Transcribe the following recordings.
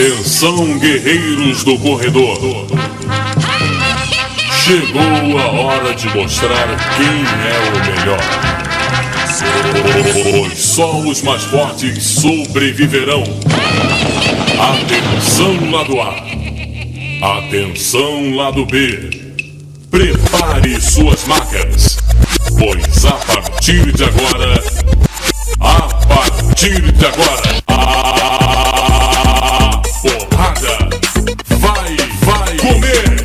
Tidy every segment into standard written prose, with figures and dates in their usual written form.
Atenção, guerreiros do corredor. Chegou a hora de mostrar quem é o melhor. Pois só os mais fortes sobreviverão. Atenção, lado A. Atenção, lado B. Prepare suas macas, pois a partir de agora, a porrada vai comer.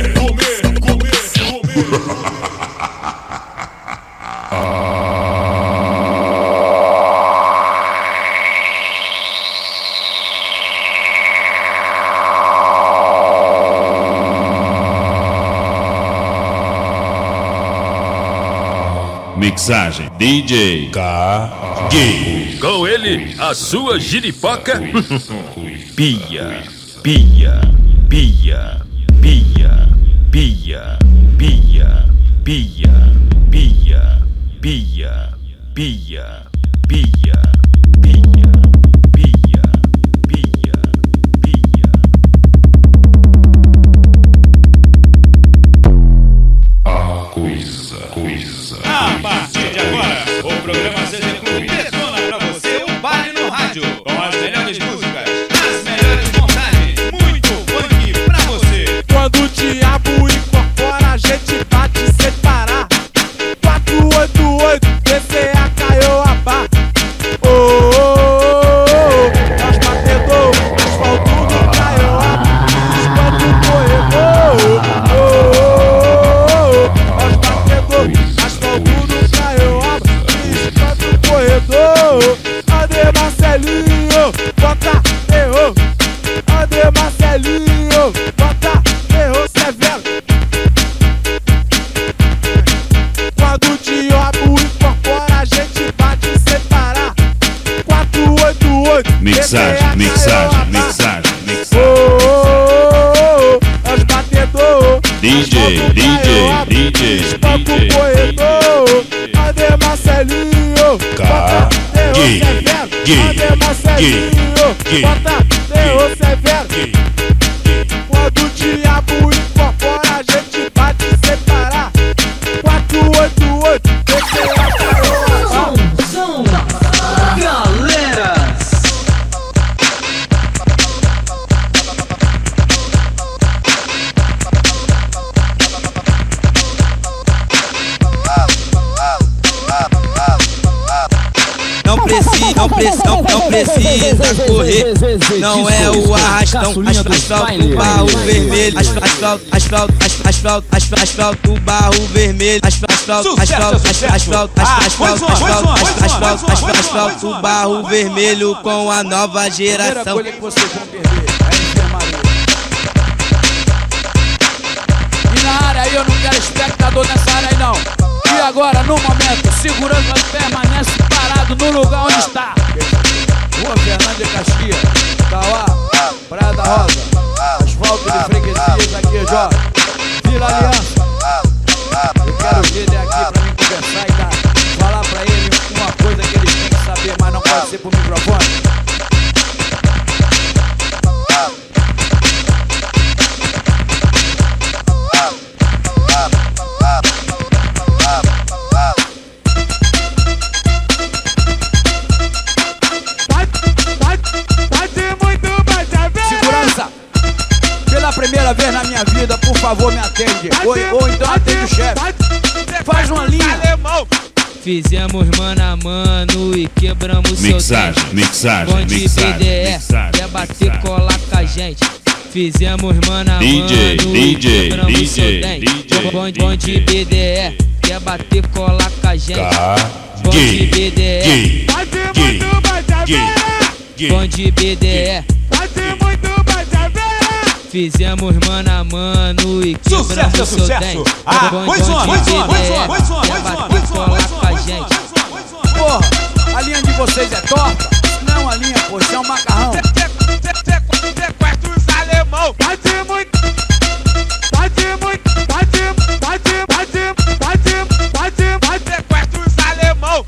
Mixagem DJ K-Gay. Com ele, a sua giripoca. Pia, pia, pia, pia, pia, pia, pia, pia, pia, pia, pia, pia, pia, pia, pia. A partir de agora, o programa CG Clube detona pra você o baile no rádio, com as melhores músicas, as melhores montagens, muito funk pra você. Quando o diabo incorpora, a gente bate sem parar. 488, PCA caiu a bar. Oh, oh, oh, oh, nós batedor, asfalto do caiu a bar. Espanto o corredor. Oh, oh, oh, nós batedor, asfalto do caiu a bar. Espanto o corredor. André Marcelinho, bota terror. André Marcelinho, bota terror severo. Quando o diabo incorpora, a gente bate sem parar. 488, Mixagem. oh, oh, oh, nós batedor. DJ Espanto o corredor. André Marcelinho, bota terror severo. André Marcelinho, bota terror severo. Quando o diabo incorpora, a gente bate sem parar. 488, PCA caiu a bar. Som, galeras. Não precisa correr, não é o arrastão, asfalto, barro vermelho, asfalto, barro vermelho, asfalto, barro vermelho com a nova geração. E na área aí eu não quero espectador nessa área aí não. E agora, no momento, segurança permanece parado no lugar onde está. Rua Fernando de Caxias, Tauá, Praia da Rosa, asfalto de freguesias aqui, ó. Vila Aliança. Eu quero ver ele aqui pra mim conversar e falar pra ele uma coisa que eles têm que saber, mas não pode ser pro microfone. Segurança, pela primeira vez na minha vida, por favor, me atende. Ou então atende o chefe. Faz uma linha. Fizemos mano a mano e quebramos seu dente. Mixagem. Bonde BDE, quer bater, colar com a gente. Fizemos mano a mano e quebramos seu dente. Bonde BDE, quer bater, colar com a gente. Bonde BDE, bonde BDE. Fizemos mano a mano e quebramos seu dente. Bonde BDE, quer bater, colar com a gente. Porra, a linha de vocês é torta? Não é uma linha, pô, isso é um macarrão. Sequestro os alemão. Bate muito. Sequestro os alemão.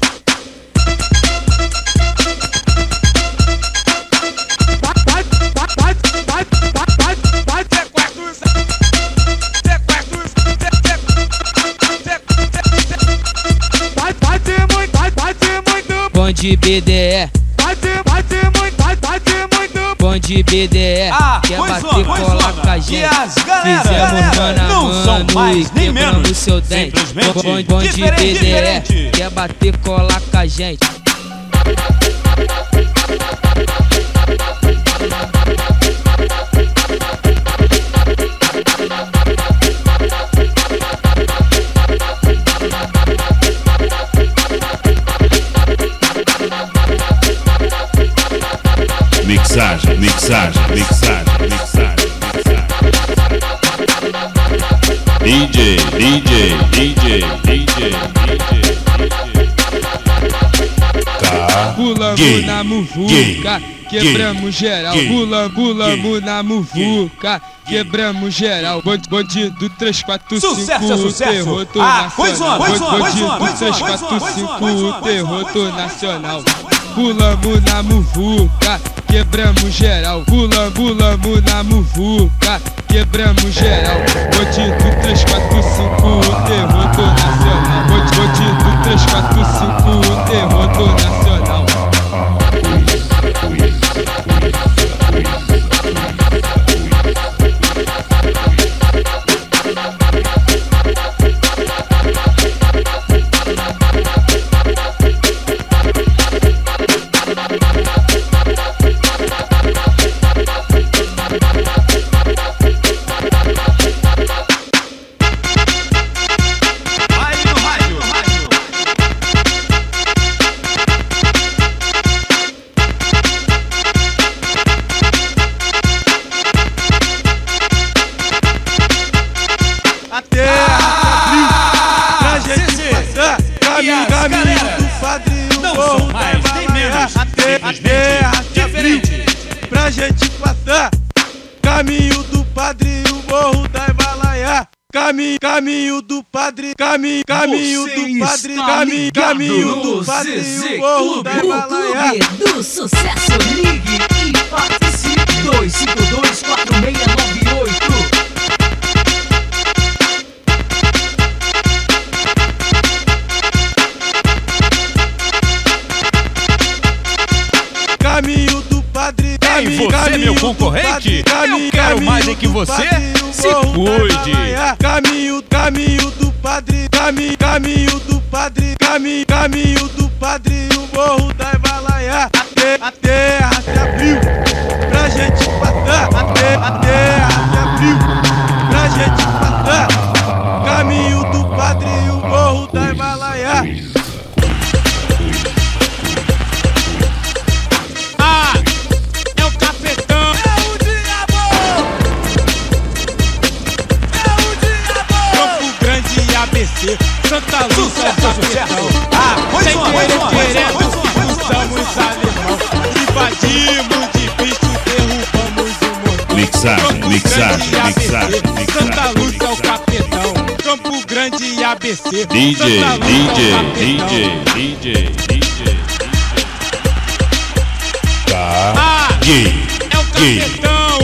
bonde BDE. Vai ter muito Bonde BDE. Quer bater cola com a gente. Fizemos mano a mano e quebramos seu dente. Bonde BDE. Quer bater cola com a gente. Mixagem. DJ. Pulamos na muvuca, quebramos geral. Pulamos na muvuca, quebramos geral. Bandido 345, Sucesso. terror nacional. Bandido 345, terror nacional. Pulamos na muvuca, quebramos geral. Pulamos na muvuca, quebramos geral. Bandido 345, terror nacional. Bandido 345, terror nacional. Pra gente passar, caminho do padre, o morro da Himalaia. Caminho do padre, caminho do padre, caminho do padre, o morro da Himalaia. O Clube do Sucesso, ligue e participe. 2524698. Caminho do padre, você, meu concorrente? Eu quero mais é que você se cuide. Caminho do padre, caminho do padre, caminho do padre, o morro da Himalaia. A terra se abriu pra gente passar. A terra se abriu pra gente passar. Caminho do padre, o morro da Himalaia. Santa Lúcia, sucesso. Sem querer, expulsamos alemão. Invadimos de bicho, derrubamos o motor. Mixagem. Santa Lúcia é o capitão. Campo Grande e ABC. DJ. É o capitão.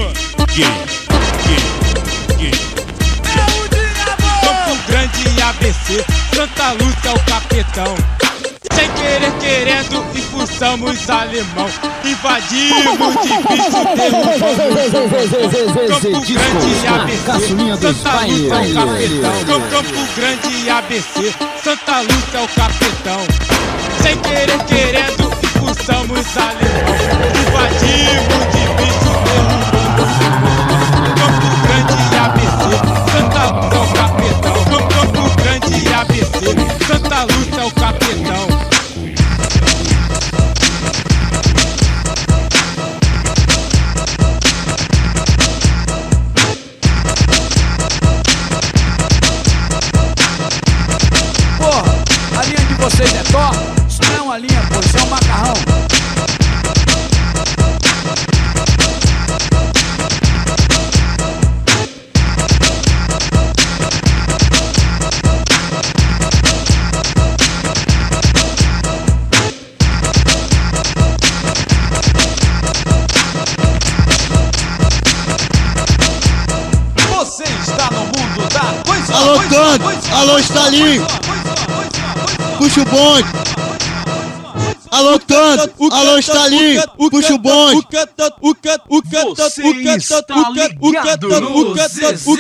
Grande e ABC, Santa Lúcia é o capitão. Sem querer, querendo, expulsamos alemão. Invadimos de bicho, derrubamos. Campo Grande e ABC, Santa Lúcia é o capitão. Campo Grande e ABC, Santa Lúcia é o capitão. Sem querer, querendo, expulsamos alemão. Invadimos de bicho, derrubamos. Campo Grande e ABC, Santa Lúcia é o capitão. Campo Grande e ABC, Santa Lúcia é o capitão. Porra, a linha de vocês é top? Isso não é uma linha, pô, isso é um macarrão. Você está no mundo da coisa. Alô, Canto! Alô, Stalin! Puxa o bonde! alô Tanto, alô Stalin, puxa o bonde. Você está ligado no ZZ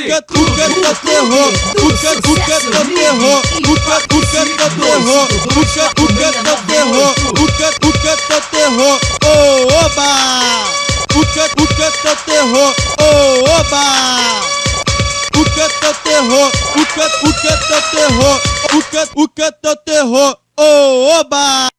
Oba!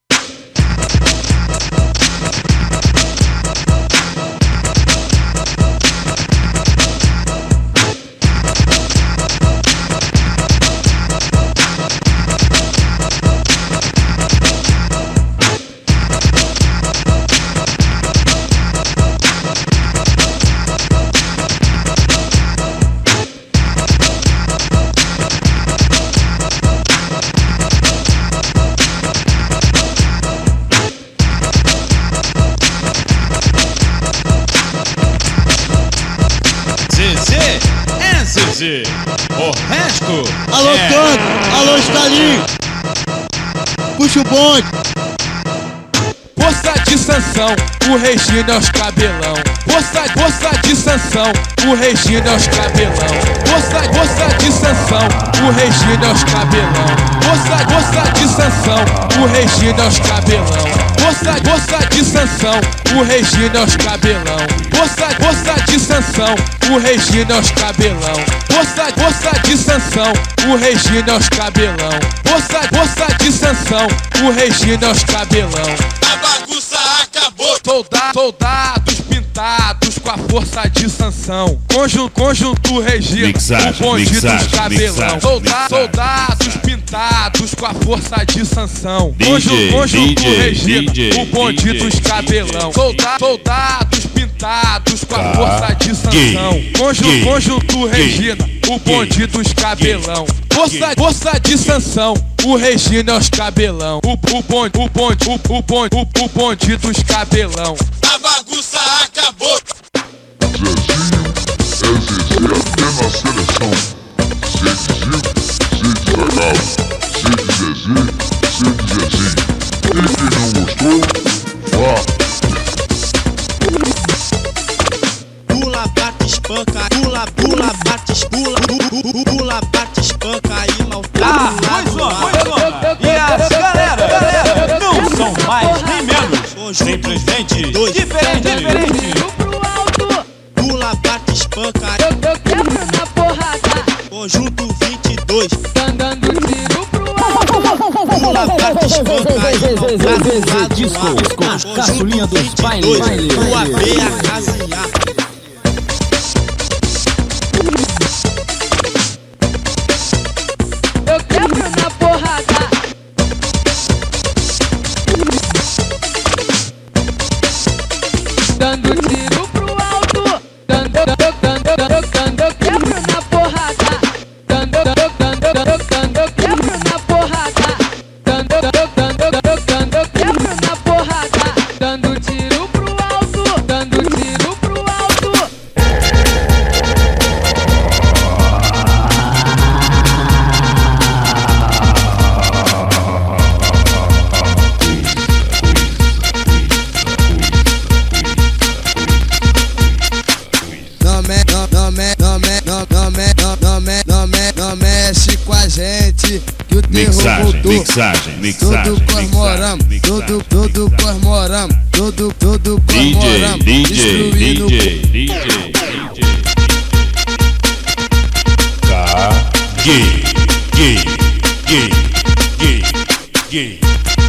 ZZ, o resto alô Tanto, alô Stalin, puxa o bonde. Força de sanção, o Regina é os cabelão. Força de sanção, o Regina é os cabelão. Força de sanção, o Regina é os cabelão. Força de sanção, o Regina é os cabelão. Força de sanção, o Regina é os cabelão. Força de sanção, o Regina é os cabelão. Força de sanção, o Regina é os cabelão. Força de sanção, o Regina é os cabelão. A bagunça acabou. Soldados pintados com a força de sanção. Conjunto Regina, o bonde dos cabelão. Soldados pintados com a força de sanção. Conjunto Regina, o bonde dos cabelão. Soldados pintados com a força de sanção. Conjunto Regina, o bonde dos cabelão. Força de sanção, o Regina é os cabelão. O bonde dos cabelão. A bagunça acabou. Zezinho é ZZ até na seleção. C de Zagal, C de Zezinho, C de Zezinho. E quem não gostou, vá. Pula, bate, espanca, pula, bate, pula, bate, espanca e maltrata. E as galera, não são mais nem menos, simplesmente diferente. Pula, bate, espanca, Eu quebro na porrada, conjunto 22. tá dando tiro pro alto. Pula, bate, espanca e maltrata. Disco, caçulinha dos bailes. Rua B, a casinha. Eu quebro na porrada, dando tiro pro alto. Eu quebro na porrada, eu quebro na porrada, eu quebro na porrada, dando tiro pro alto, dando tiro pro alto. Não mexe com a gente, que o terror voltou. Mixagem. Tudo cormoramos, tudo cormoramos, tudo cormoramos. DJ. Tá. Gay.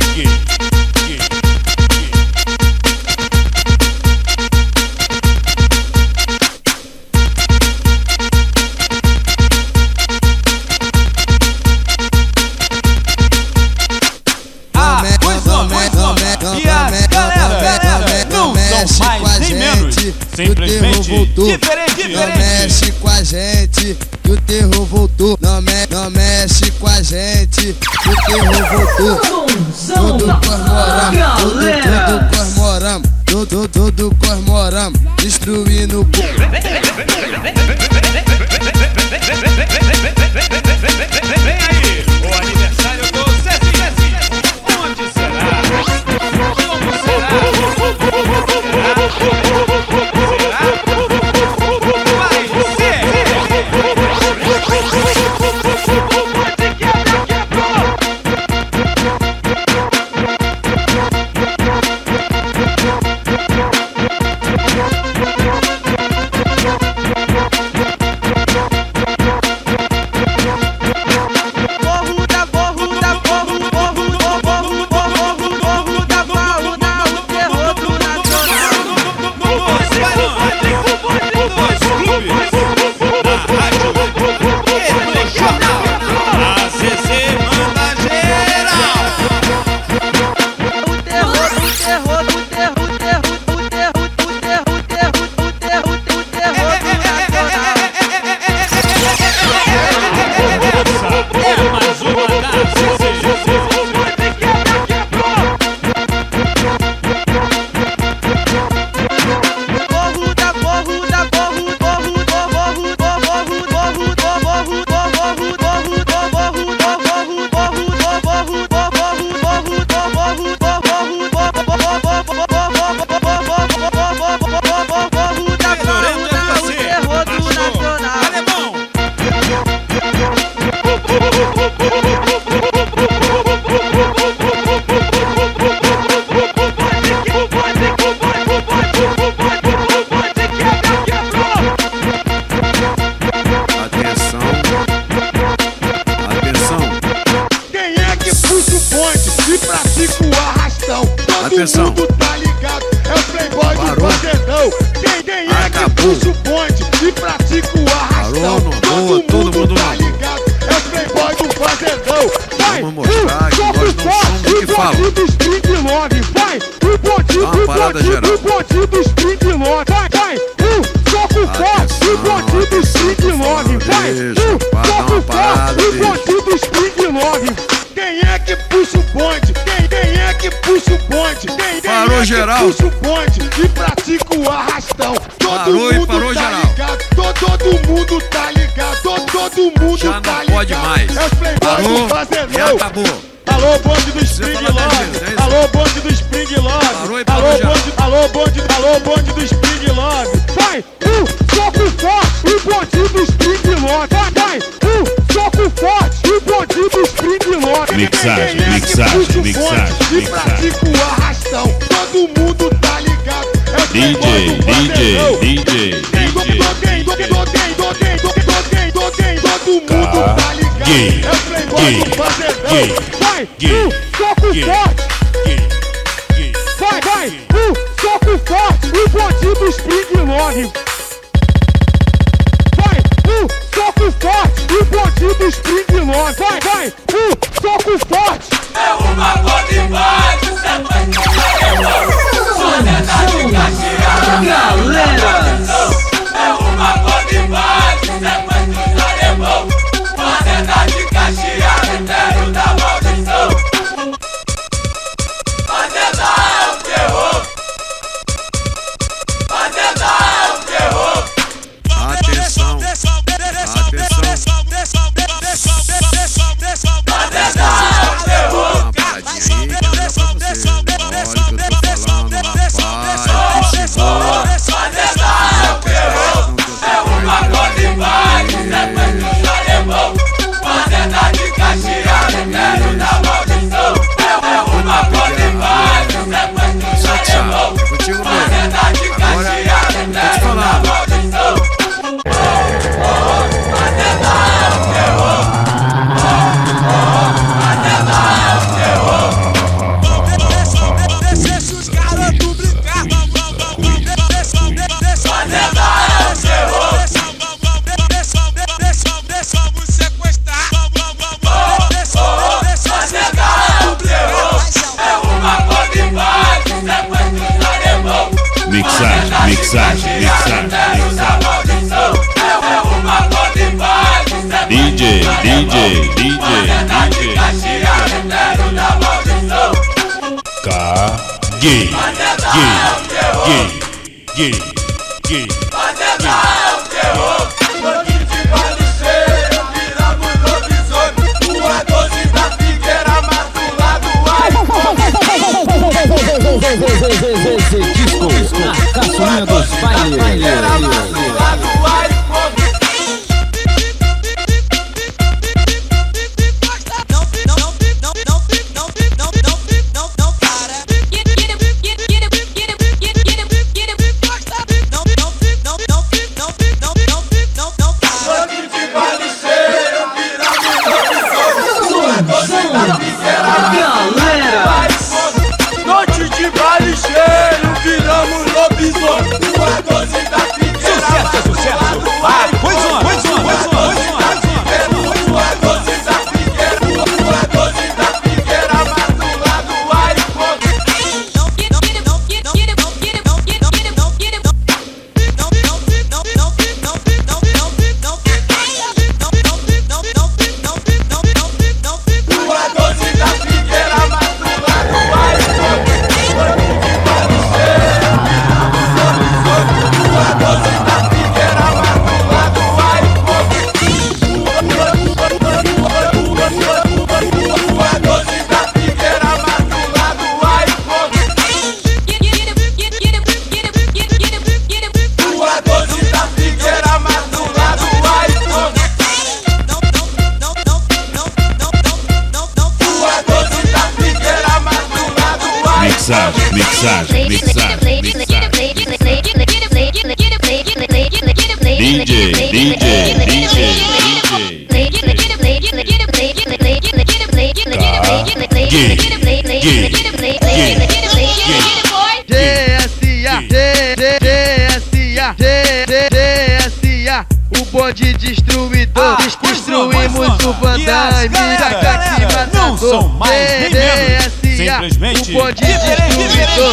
E as galera, não são mais nem menos, simplesmente diferente. Não mexe com a gente, que o terror voltou. Não mexe com a gente, que o terror voltou. Tudo cormoramos, tudo cormoramos, destruindo o Vem aí, o aniversário do Zezinho, onde será? Atenção. Todo mundo tá ligado, é o playboy do fazendão. Quem é que puxa o bonde e pratica o arrastão? Todo mundo tá ligado, é o playboy do fazendão. Vai, vamos mostrar que nós não somos o que fala. O bonde do Spring Love, vai, o bonde do Spring Love, vai, soco forte, o bonde do Spring Love, vai, soco forte, o bonde do Spring Love. Quem é que puxa o bonde? Quem é que puxa o bonde? Parou geral. Puxa o bonde e pratica o arrastão. Parou e parou geral. Todo mundo tá ligado. Todo mundo já tá não ligado. pode mais. É os playboys do fazendão. Já acabou. Alô, bonde do Spring Love. Alô, bonde do Spring Love. Parou e parou Alô, bonde do Spring Love. Vai, soco forte, o bonde do Spring Love. Vai, soco forte, o bonde do Spring Love. Mixagem. E pratica o arrastão. Todo mundo tá ligado. É o playboy do fazendão. DJ. Todo mundo tá ligado. É o playboy do fazendão. Vai, soco forte. Vai, soco forte, o bonde do Spring Love. Vai, soco forte, o bonde do Spring Love. Vai, soco forte. É uma godimagem, sociedade cacheada. Galera, é uma godimagem, sociedade cacheada, império da maldição. Fazenda é o terror. Fazenda é o terror. Atenção. Fazenda é o terror. É uma godimagem, fazenda de cacheada, império da maldição. É uma godimagem, Contigo mesmo. fazenda de cacheada, império da maldição. Fazenda é o terror. Fazenda é o terror. Deixa os garotos brincar. Fazenda é o terror. Deixamos sequestrar. Fazenda é o terror. É uma godimagem, sequestraremos. Mixagem. É uma godimagem, DJ. Gay. Fazenda é o terror. Noite de baliceiro, viramos lobisomem. Rua 12 da Figueira, mas do lado ai. Mixagem, mixagem, mixagem. DJ, DSA, o bonde destruidor. Destruímos o Vandame, aqui matador. DSA, o bonde destruidor.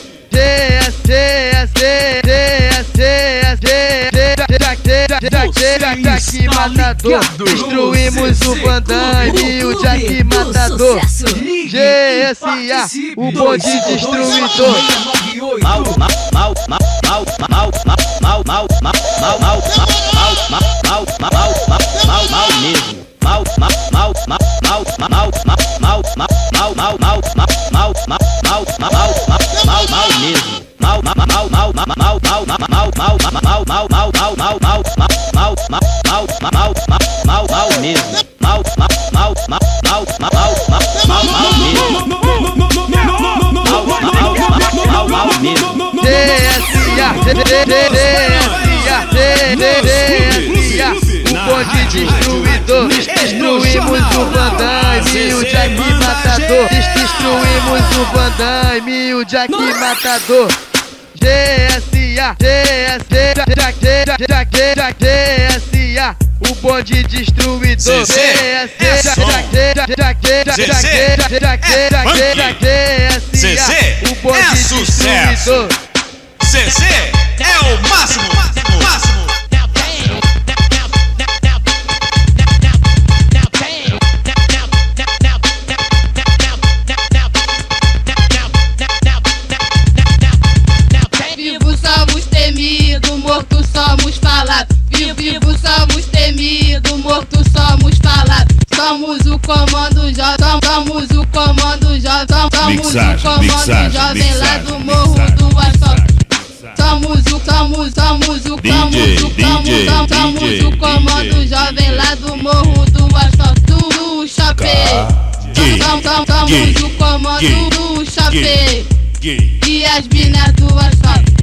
Jack matador, destruímos o Vandame, o Jack matador. GSA, o bonde destruidor. Mal mesmo. O bonde destruidor. Destruímos o Vandame, o Jack matador. Destruímos o Vandame, o Jack matador. GSA, o bonde destruidor. O bonde destruidor. CC é o máximo, máximo. Vivo somos temidos, morto somos falados. Vivo somos temidos, morto somos falados. Somos o comando jovem, somos o comando jovem, somos o comando jovem lá do morro do asfalto. Somos o comando jovem lá do morro do asfalto do chapéu. Somos o comando do chapéu e as minas do asfalto.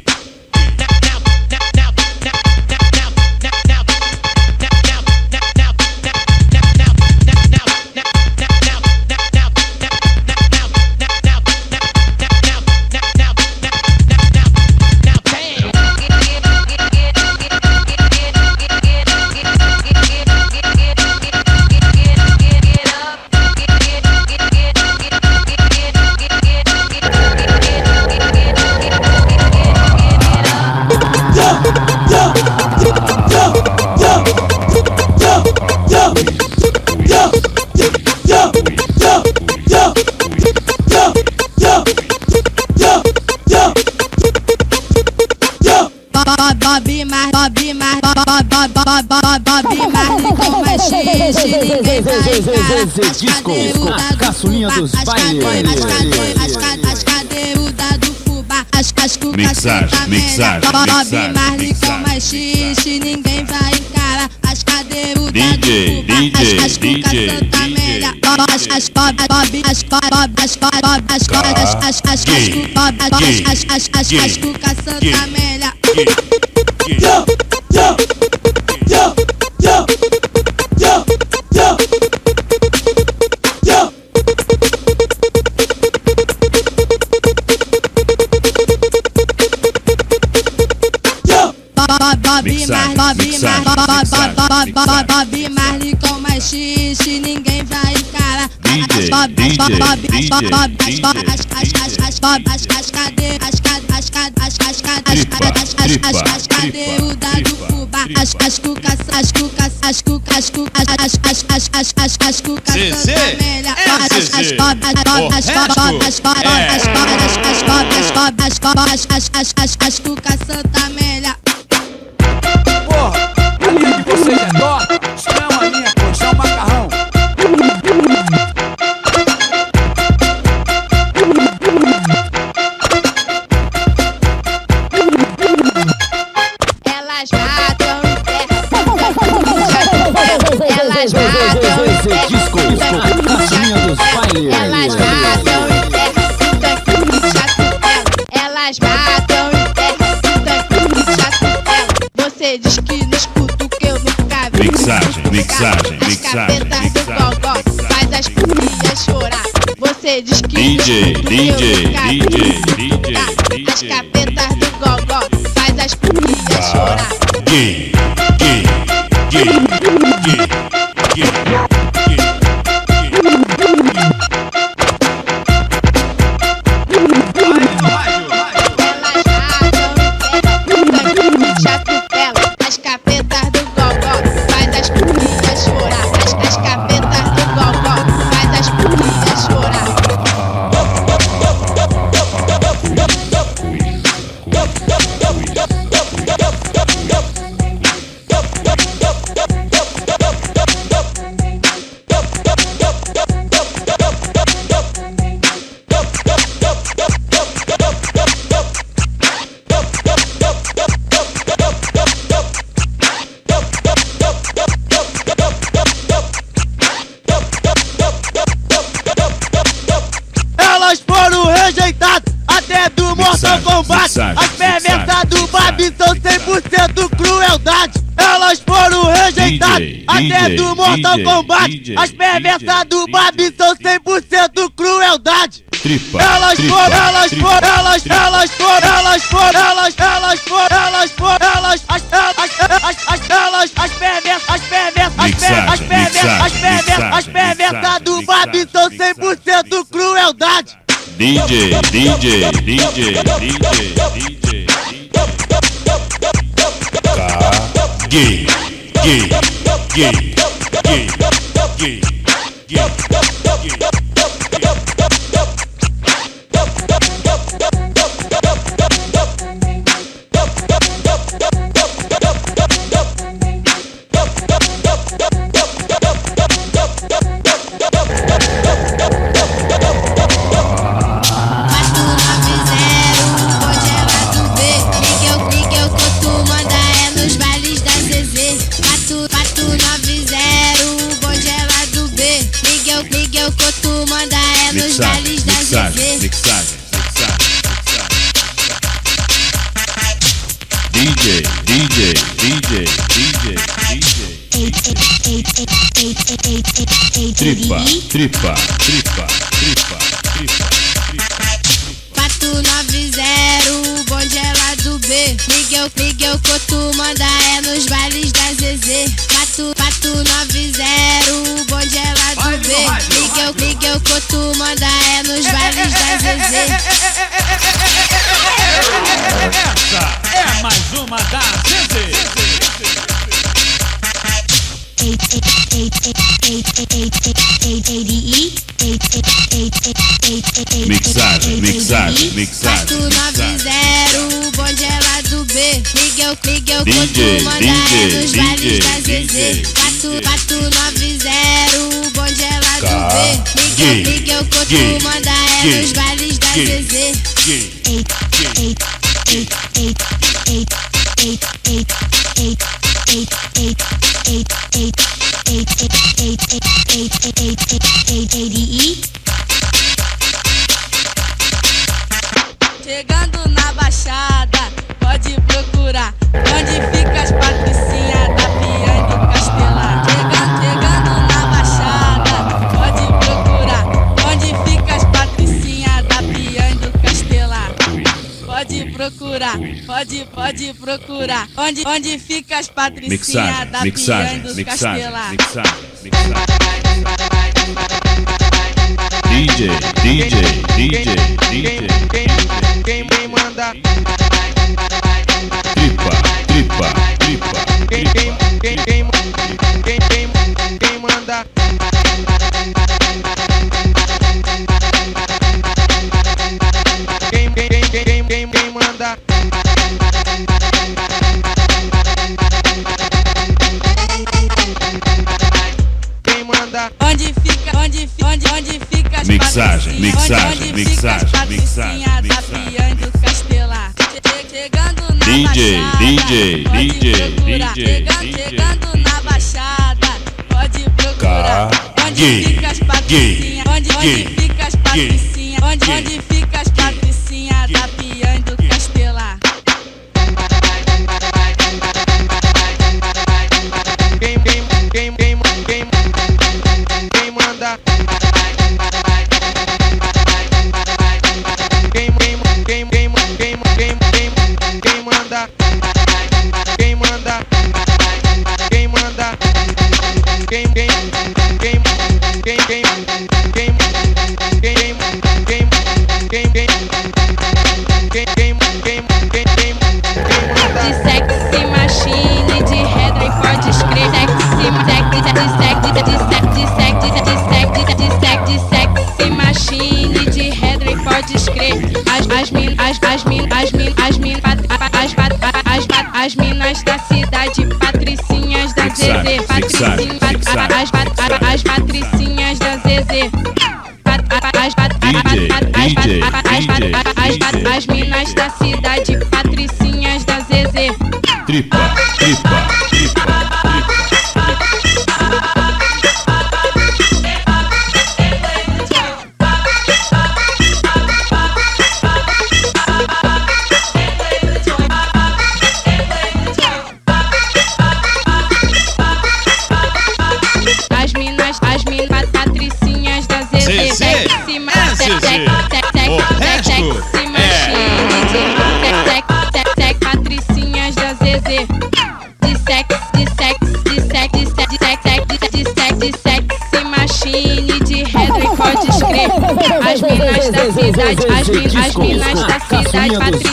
Disco, caçulinha dos bailes. As cadeirudas do fubá, as mixagem, mixagem, mixagem, mais xixi, ninguém vai encarar. As cadeirudas do fubá, as cucas Santa Amélia. As cucas Santa Amélia. Bob Marley com mais xixi, ninguém vai encarar. As cadeirudas do fubá, as cucas Santa Amélia. As cucas Santa Amélia. Porra, a linha de vocês é dó? Isso não é uma linha, pô, isso é um macarrão. Elas matam elas matam Disco, caçulinha dos bailes. Elas matam Você diz que não escuta o que eu nunca vi. Mixagem, mixagem, As mixagem, capetas do gogó faz as purias chorar. Você diz que não escuta o que eu nunca vi. As capetas do gogó faz as purias chorar. Gay, gay, gay, gay, gay. As capetas do gogó faz as purias chorar. As capetas do gogó faz as purias chorar. Elas foram rejeitadas até do Mortal Kombat. As perversas do Babi são 100% crueldade. Elas foram rejeitadas até do Mortal Kombat. As perversas do Babi são 100% crueldade. Tripa, Elas tripa, foram, elas tripa. foram, elas foram, elas foram, elas foram, elas foram, elas, as perversas, as perversas, as perversas, as perversas, as perversas do Babi são 100% crueldade. DJ, DJ, DJ, DJ, DJ. Gay, gay, gay, gay, gay, gay. Mixagem, mixagem, mixagem. DJ, DJ, DJ, DJ, DJ. Tripa, tripa, tripa, tripa, tripa. 490, bonde é lá do B. Miguel Couto manda é nos bailes da ZZ. 490, bonde é lá do B. Miguel Couto manda é nos bailes da ZZ. Essa é mais uma da ZZ. Mixagem, mixagem, mixagem. 490, bonde é lá do B. Miguel DJ, Couto manda é nos DJ, bailes da DJ, ZZ. 490, bonde é lá do B. Miguel Couto manda é nos bailes da ZZ. Chegando na Baixada, pode procurar onde fica as patricinhas da Piane do Castelar. Chegando na Baixada, pode procurar onde fica as patricinhas da Piane do Castelar. Pode procurar, pode procurar onde fica as patricinhas da Piane do Castelar. DJ, DJ, DJ, DJ. Quem manda? Tripa, tripa, tripa. Quem manda? Quem manda? Quem manda? Onde fica as Mixagem, mixagem, onde mixagem, fica as mixagem, patricinhas da mixagem. Piane do Castelar. Chegando na DJ, Baixada, DJ, pode DJ, procurar. DJ, Chegando na Baixada, pode procurar onde fica as patricinhas, onde fica as patricinhas, onde fica as patricinhas da Piane do Castelar. tripa, tripa, tripa. Patricinhas da ZZ, sexy, o resto Patricinhas da ZZ, de sexy machine, de retro e pode escrever. As minas da cidade, as minas da cidade,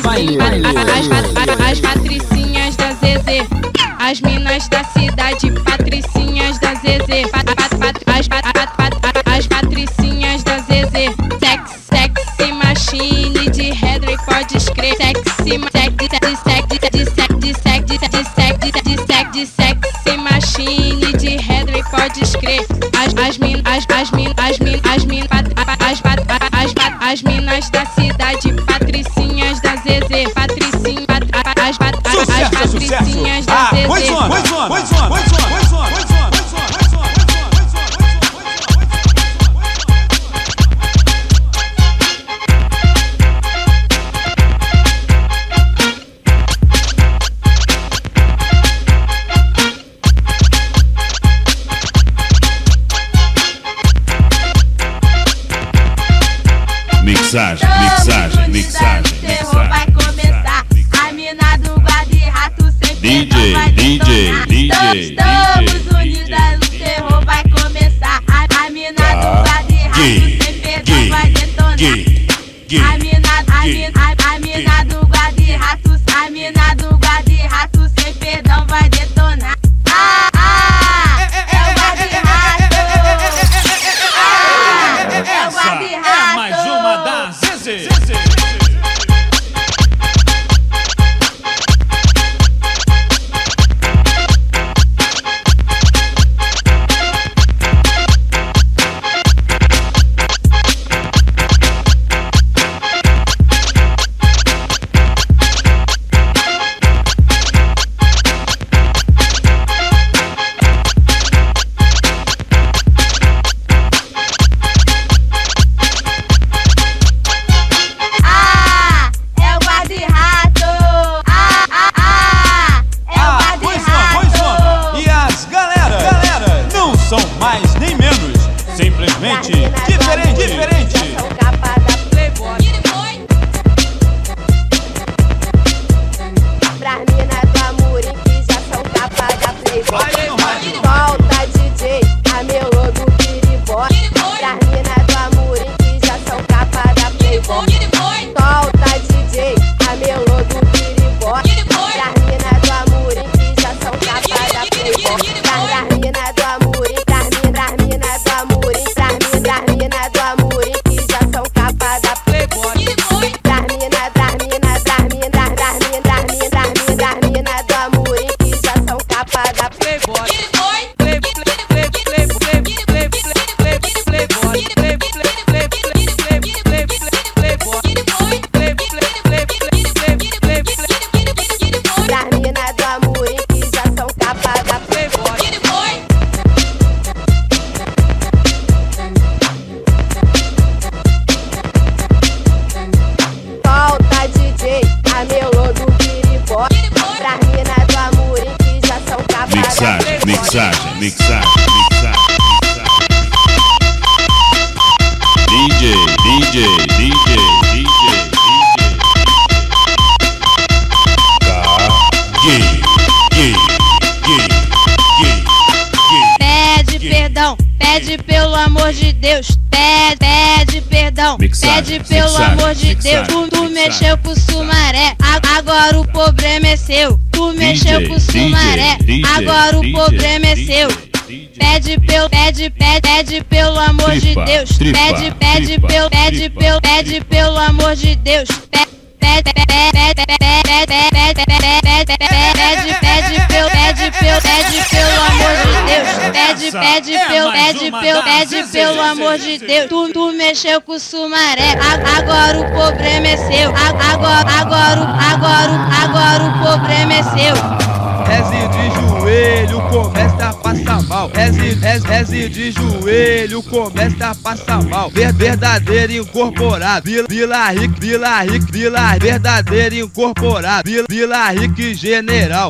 as patricinhas da ZZ, as minas da cidade, patricinhas da ZZ, as patricinhas da ZZ, sexy machine, de retro e pode escrever. Sexy machine, de retro e pode escrever. As minas da cidade, patricinhas da ZZ, as patricinhas da ZZ. Mixagem, mixagem, mixagem, mixagem. Vai começar. A mina do guarda e rato sempre vai detonar. Estamos unidas, o terror vai começar. A mina do guarda e rato sempre vai detonar. A mina do guarda e rato, a mina do guarda e rato sem perdão vai detonar. É o guarda e rato. É o guarda e rato. Mais uma da ZZ. Simplesmente diferente. Pras mina do Amorim que já são capa da Playboy. Solta DJ, a melô do Piribó. Pras mina do Amorim que já são capa da Playboy. Solta DJ, a melô do Piribó. Pras mina do Amorim que já são capa da Playboy. Pras mina do Amorim, pras mina do Amorim, pras mina do Amorim que já são capa da Playboy. Pras mina do Amorim que já são capa da Playboy. Pras mina do Amorim que já são capa da Playboy. Solta DJ, a melô do Piribó. Pras mina do Amorim que já são capa da Mixagem, Playboy. mixagem, mixagem, mixagem. DJ. Pede pelo amor de Deus, pede perdão, pede pelo amor de Deus. Tu mexeu com o Sumaré, agora o problema é seu. Tu mexeu com o Sumaré, agora o problema é seu. Pede pelo amor de Deus, pede pelo amor de Deus. Pede pelo amor de Deus. Pede pelo amor de Deus. Tu mexeu com o Sumaré, agora o problema é seu. Agora o problema é seu. reze de joelho, começa a passar mal. Reze de joelho, começa a passar mal. Verdadeiro incorporado, Vila Rica, verdadeiro incorporado, Vila Rica General.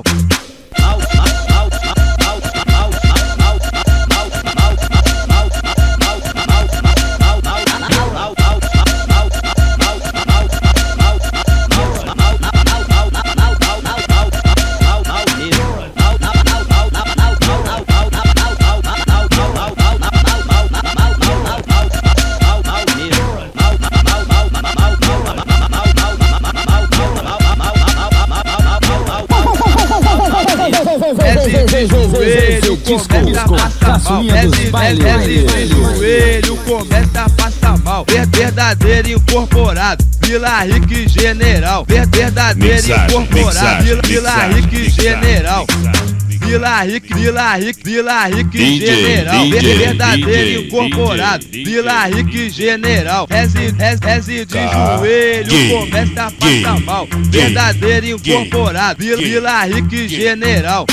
Joelho, começa a passar mal. Verdadeiro incorporado, Vila Rica General. Verdadeiro incorporado, Vila Rica General. Vila Rica General. Verdadeiro incorporado, Vila Rica General. Reze de joelho, começa a passar mal. Verdadeiro incorporado, Vila Rica General.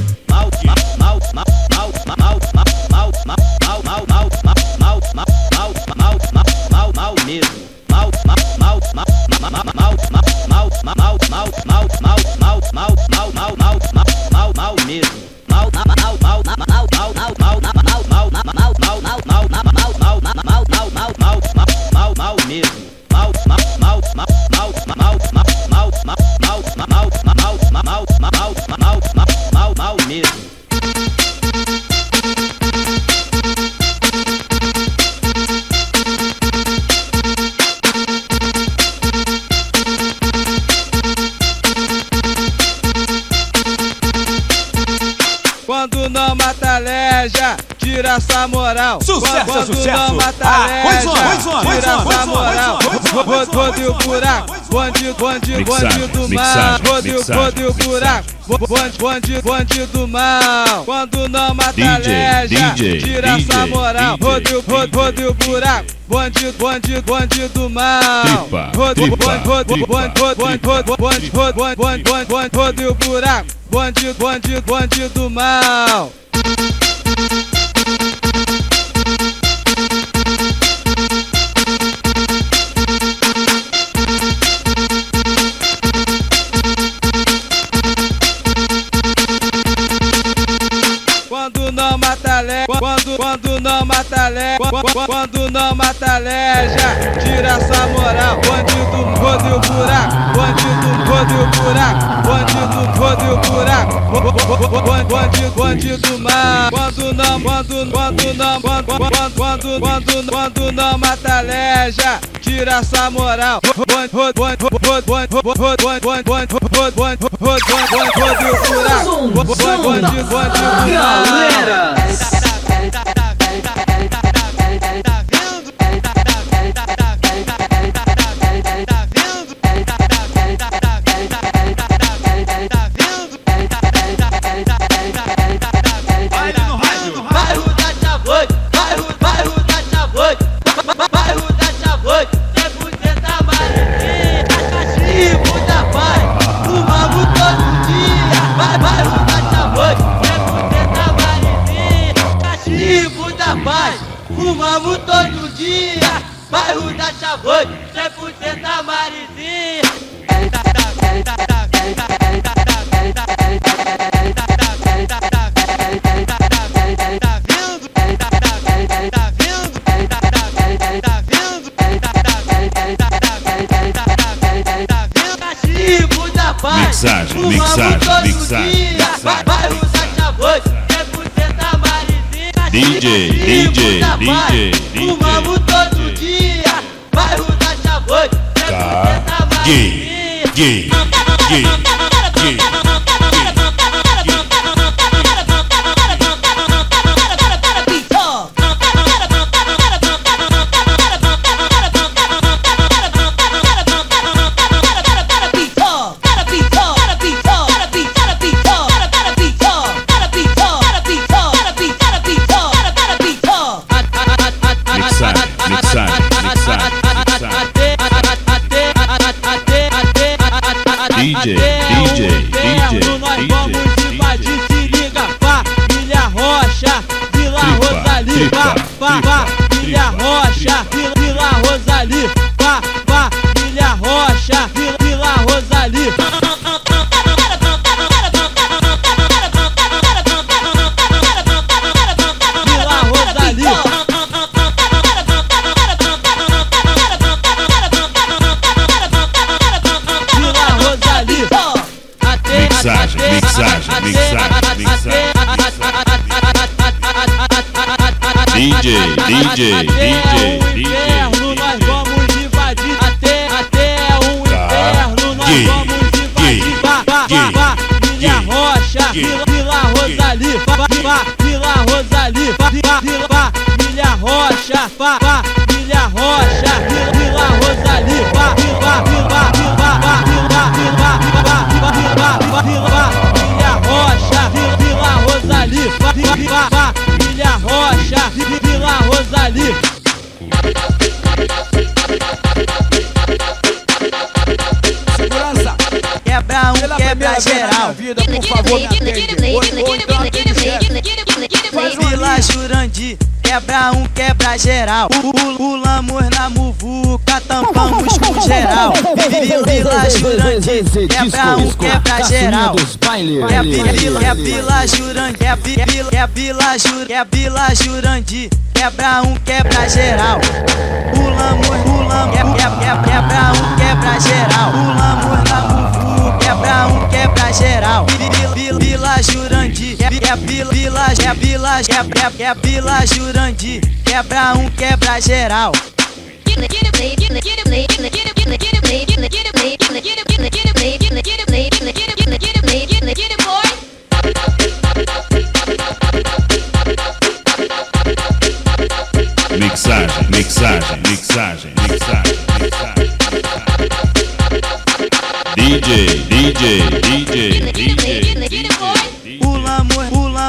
Quando não mata leja, tira essa moral. Sucesso, quando sucesso. Não mata leja, tira essa moral. Rode o buraco, bandido mal. Rode o buraco, bandido mal. Quando não mata leja, tira essa moral. Rode o buraco, bandido mal. Rode o buraco, bandido mal. Quando não mata leja, quando não mata leja, tira essa moral. Bandido, rode o buraco, rode o buraco, bandido mal. Quando não mata leja, tira essa moral. Rode o buraco, bandido mal. Fumamos todo dia, bairro da Chavoi, 100% da Marizinha. Cachimbo da paz, fumamos todo dia, bairro da Chavoi, 100% da Marizinha. DJ. Fumamos todo dia, bairro da Chavoi, 100% da Marizinha. DJ. Rosali, Família Rocha, Vila Rosali, Família Rocha, Vila Rosali. Vila Rosali. Vila Rosali. Mixagem. DJ. Inferno nós vamos invadir. Até um inferno nós vamos invadir. Família Rocha, Vila Rosali, Vila Rosali, Família Rocha, Família Rocha, Vila Rosali, Família Rocha, Vila Rosali, Família Rocha, Vila Rosali. Segurança, quebra quebra geral. Vida, por favor, me atende. Vila Jurandir, quebra geral. Pulamos na muvuca, tampamos com geral. Vila Jurandir, quebra geral. Vila Jurandir, Vila Jurandir, quebra geral. Pulamos, quebra geral. Pulamos na muvuca, quebra geral. Vila Jurandir, Vila Jurandir, quebra geral. Mixagem. DJ. Pulamos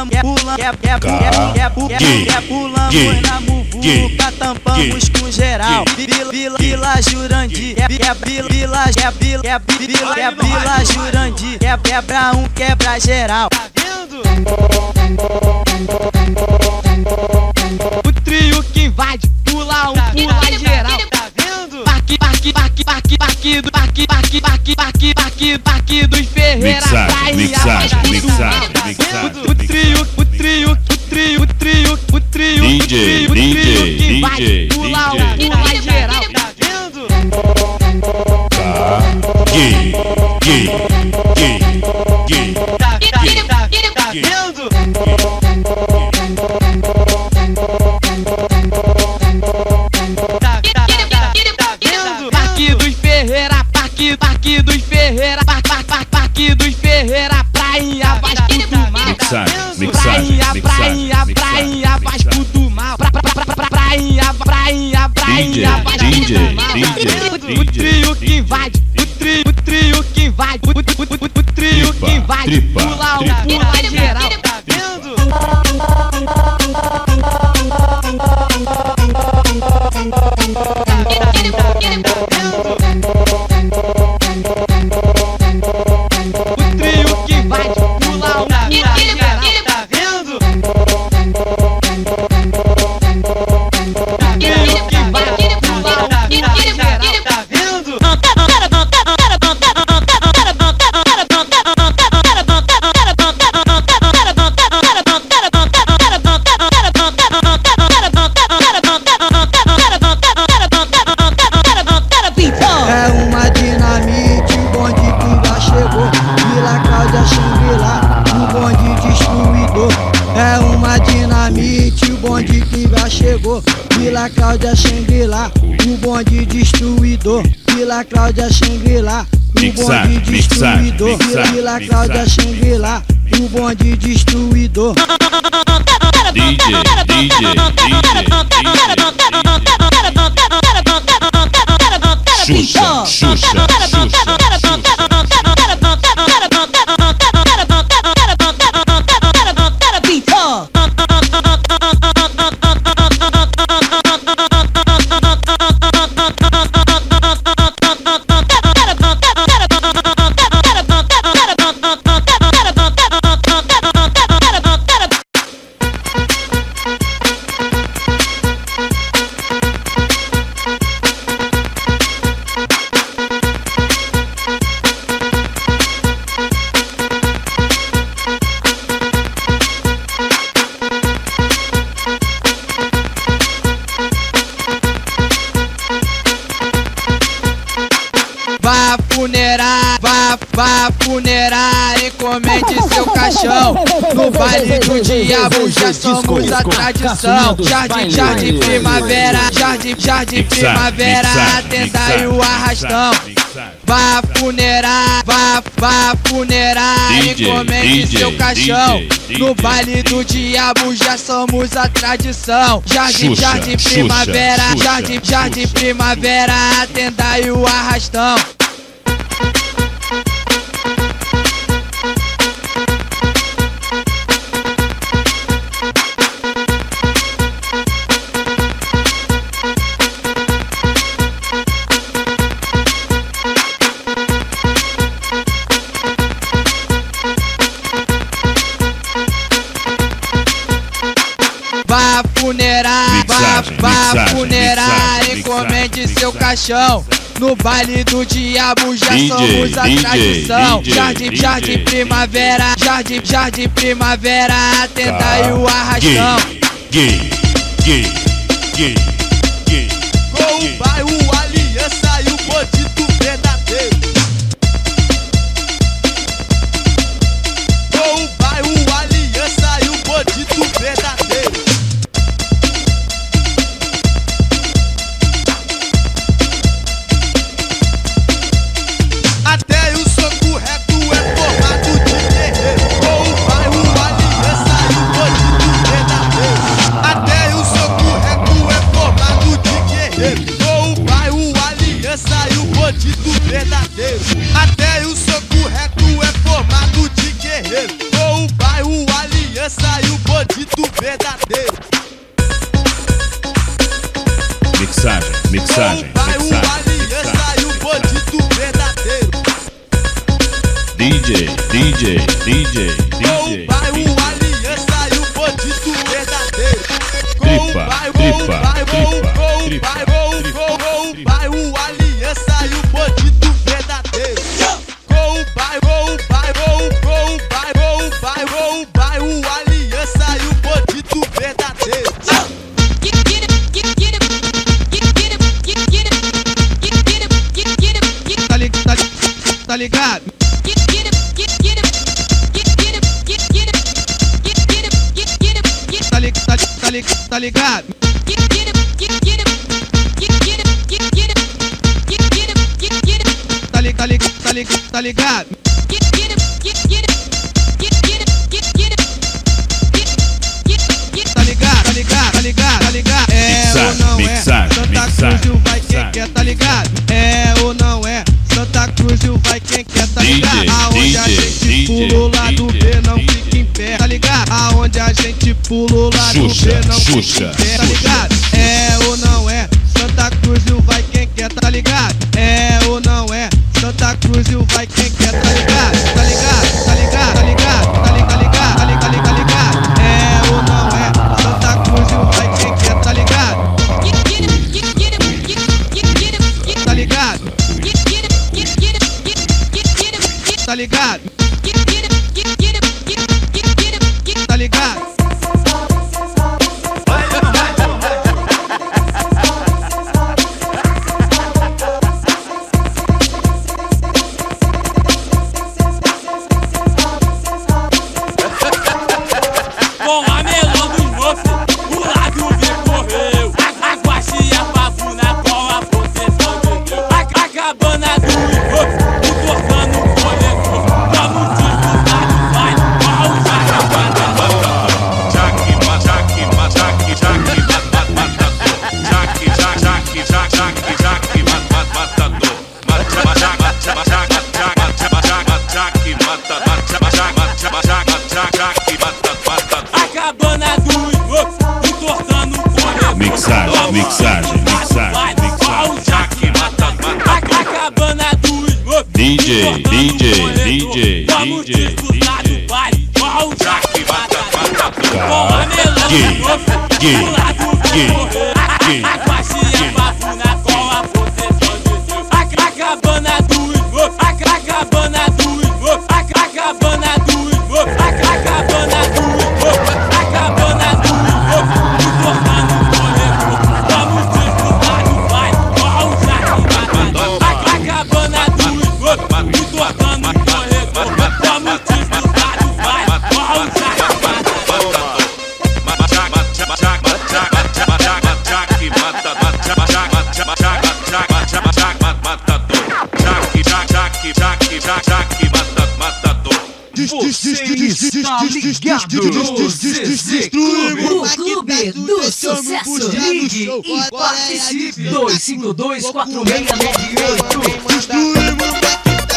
na muvuca, tampamos com geral. Vila Jurandir, Vila Jurandir, quebra geral. O trio que invade, pula geral. Parque dos Ferreira, Mixagem. O trio que invade, pula geral. Tá vendo? Parque dos Ferreira, praia, Vasco do Mar. Praia, Vasco do Mar. Praia, Vasco do Mar. O trio que invade, pula geral. Tá vendo? Vila Cláudia Xangri-Lá, o bonde destruidor. Vila Cláudia Xangri-Lá, o bonde destruidor. Vila Cláudia Xangri-Lá, o bonde destruidor. Xuxa. funerária, encomende seu caixão. No baile do diabo já somos a tradição. Jardim primavera, jardim primavera, atenda aí o arrastão. Vá funerária, encomende seu caixão. No baile do diabo já somos a tradição. Jardim primavera, jardim primavera, atenda aí o arrastão. Vá funerária, encomende seu caixão. No baile do diabo já somos a tradição. Jardim primavera, jardim primavera, atenda aí o arrastão. Com o bairro Aliança e o bandido verdadeiro. Com o bairro Aliança e o bandido verdadeiro. Até o soco reto é formado de guerreiro. Com o bairro Aliança e o bandido verdadeiro. Mixagem. Com o bairro Aliança e o bandido verdadeiro. DJ. Com o bairro Aliança e o bandido verdadeiro. Com o bairro Aliança e o bandido verdadeiro. Com o bairro Aliança e o bandido verdadeiro. Tá ligado? Tá ligado? Tá ligado? É ou não é? Santa Cruz o vai quem quer, tá ligado? É ou não é? Santa Cruz o vai quem quer, tá ligado? Aonde a gente pula o lado B não fica em pé, tá ligado? Aonde a gente pula o lado B não fica em pé, tá ligado? É ou não é? Santa Cruz o vai quem quer, tá ligado? É ou não é? Santa Cruz o vai quem quer, tá ligado? Tá ligado? Tá ligado? Tá ligado? Tá ligado? É ou não é? Santa Cruz o vai quem quer, tá ligado? Tá ligado? Tá ligado? Tá ligado? Acabando está ligado no ZZ Clube, o clube do sucesso. Ligue e participe. 252-4698.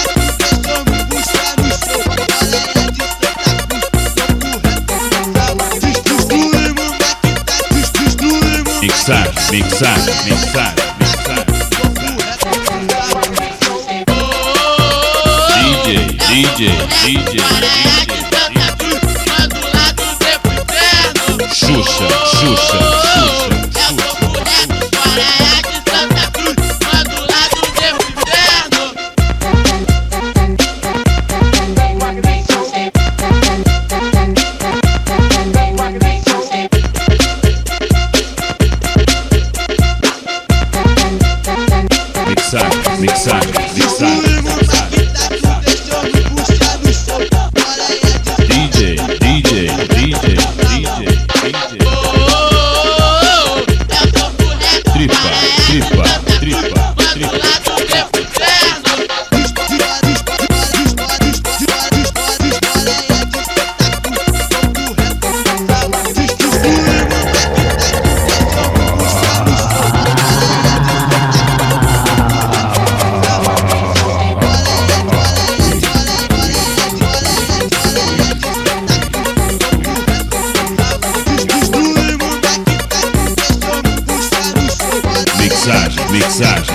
Mixagem. DJ. Xuxa. Mixagem. DJ. Tripa. Mixagem.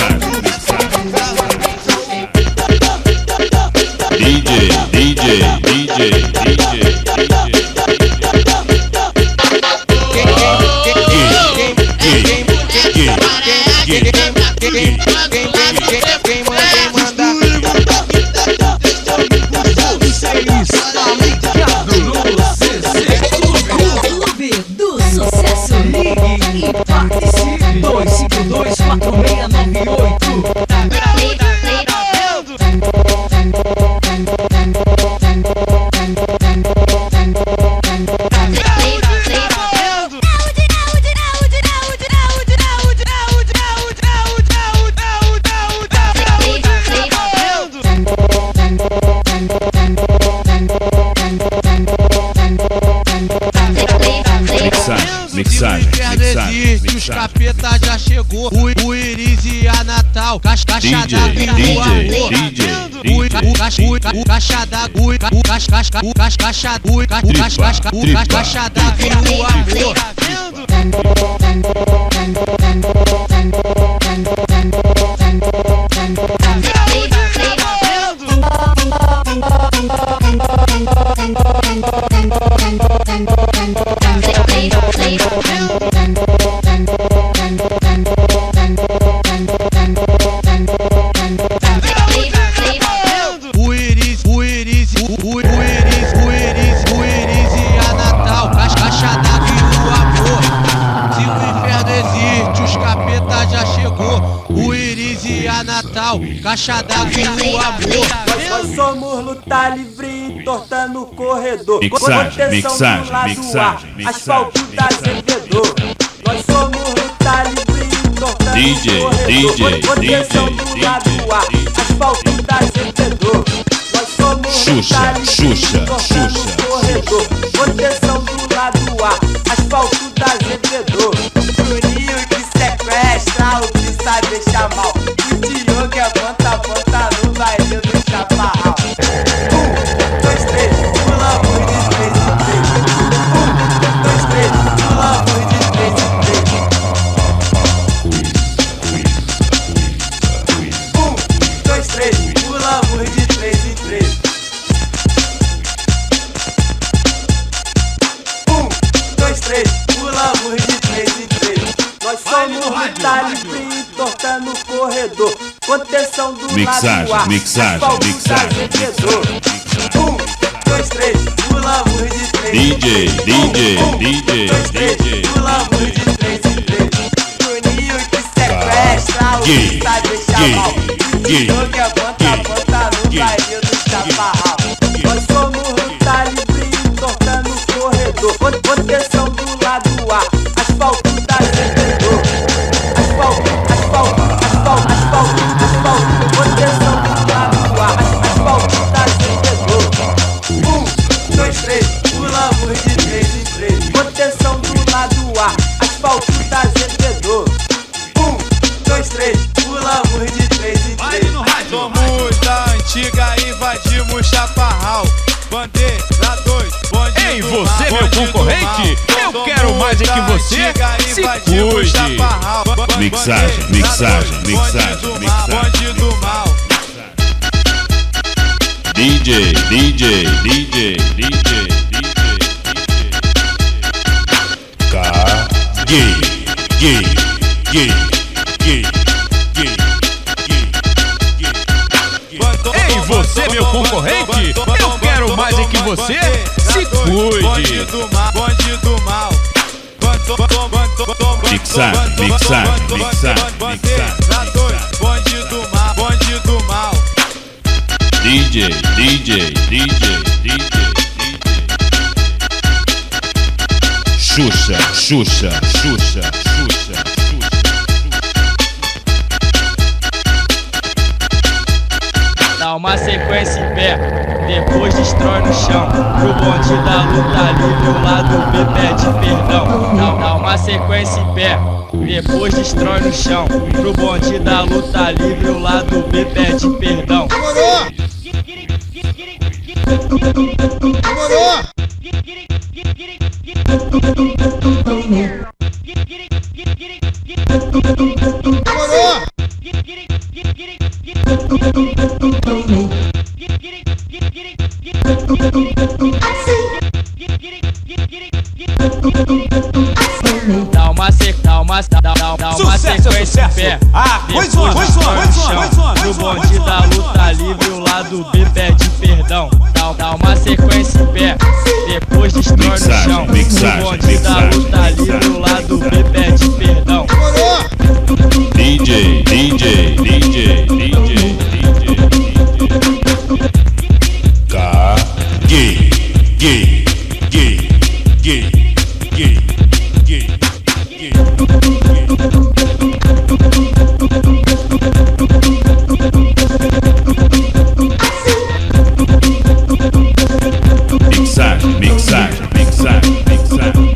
Os capeta já chegou, o Iris e a Natal, caixa da Vila Amor. O caixa da Vila Amor. O Iris e a Natal, caixa da Vila Amor. Se o inferno existe, os capeta já chegou. O Iris e a Natal, caixa da Vila Amor. Nós somos luta livre, entortando o corredor. Mixagem. Asfalto da Azevedo. Nós somos luta livre, entortando o corredor. Proteção do lado A, asfalto da Azevedo. Nós somos luta livre, entortando o corredor. Proteção do lado A, asfalto da Azevedo. Juninho que sequestra, o que sabe chamar. O Diogo é ponta no baile do Chaparral. 1, 2, 3, pula amor de 3 em 3. 1, 2, 3, pula amor de 3 em 3. 1, 2, 3, pula amor de 3 em 3. 1, 2, 3, pula amor de 3 em 3. Nós somos luta livre, entortando o corredor. Contenção do lado A, Mixagem. 1, 2, 3, pula amor de 3. DJ. 2, 3, pula amor de 3 em 3. Juninho que sequestra, o que sabe chamar. O Diogo é ponta no baile do Chaparral. Nós somos luta livre, entortando o corredor. Contenção do lado A, asfalto da Azevedo. Asfalto. Proteção do lado A, asfalto da Azevedo. bandeira 2, bonde Ei, do você, mal, meu bonde do concorrente, mal. eu quero mais é que você se cuide. Mixagem, mixagem, mixagem, mixagem. Bonde do mal. DJ, DJ, DJ, DJ, K, gay, gay, gay, gay, gay, Ei, você, meu concorrente, eu quero mais é que você se cuide. Bonde do mal, bonde do mal. mixagem, mixagem, mixagem, Bandeira 2, bonde do mal, bonde do mal. DJ, DJ, DJ, DJ, Xuxa, Xuxa, Xuxa, Xuxa, Dá uma sequência em pé, depois destrói no chão. Pro bonde da luta livre, o lado B pede perdão. Dá uma sequência em pé, depois destrói no chão. Pro bonde da luta livre, o lado B pede perdão. Demorou! Demorou! Demorou! Dá uma sequência em pé. Mais uma. No bonde da luta livre, o lado B pede perdão. Dá uma sequência em pé, depois destrói no chão. No bonde da luta livre, o lado B pede perdão. DJ, DJ, DJ, DJ, K, gay, gay, gay, gay, gay, gay, mixagem, mixagem, mixagem, mixagem.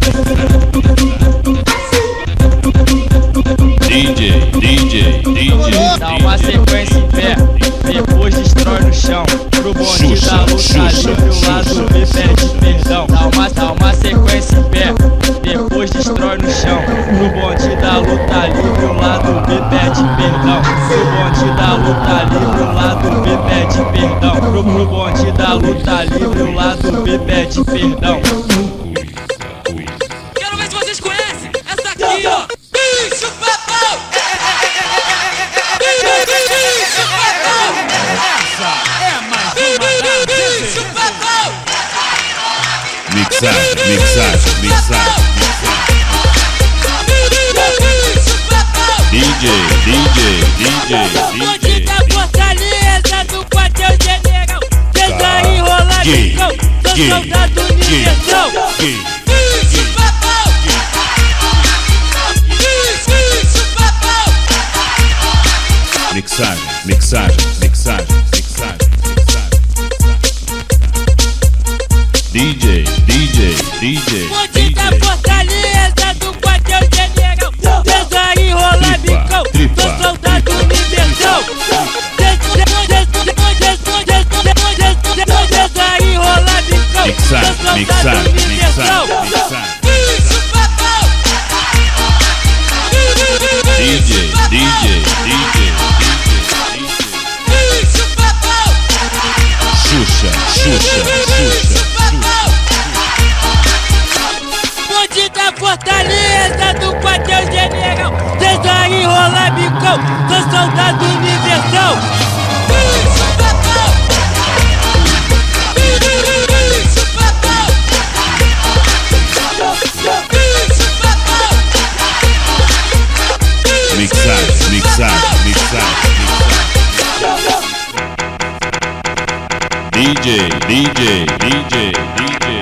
DJ, DJ, DJ. Dá uma sequência em pé, depois destrói no chão. Pro bonde da luta livre, o lado B pede perdão. Dá uma sequência em pé, depois destrói no chão. Pro bonde da luta livre, o lado B pede perdão. Pro bonde da luta livre, o lado B pede perdão. Pro bonde da luta livre, o lado B pede perdão. Quero ver se vocês conhecem essa aqui, ó. Bicho papão! Bicho papão! Mixagem, mixagem, mixagem. DJ, DJ, DJ, Bonde da Fortaleza do quartel general. Tenta enrolar bicão, sou soldado universal. Bicho papão! Bicho papão! Mixagem, mixagem, mixagem, mixagem, mixagem. DJ, DJ, DJ, Bonde da Fortaleza do quartel general. Tenta enrolar bicão, sou soldado universal. Tenta enrolar bicão, mixagem, sou mixagem, soldado mixagem, universal. mixagem. Bicho papão! DJ, DJ, DJ, Bicho papão! Xuxa, Xuxa, Xuxa. Bonde da Fortaleza do quartel general. Tenta enrolar bicão, sou soldado universal. Bicho papão! Bicho papão! Bicho papão! Mixagem, mixagem, mixagem, mixagem. DJ, DJ, DJ, DJ,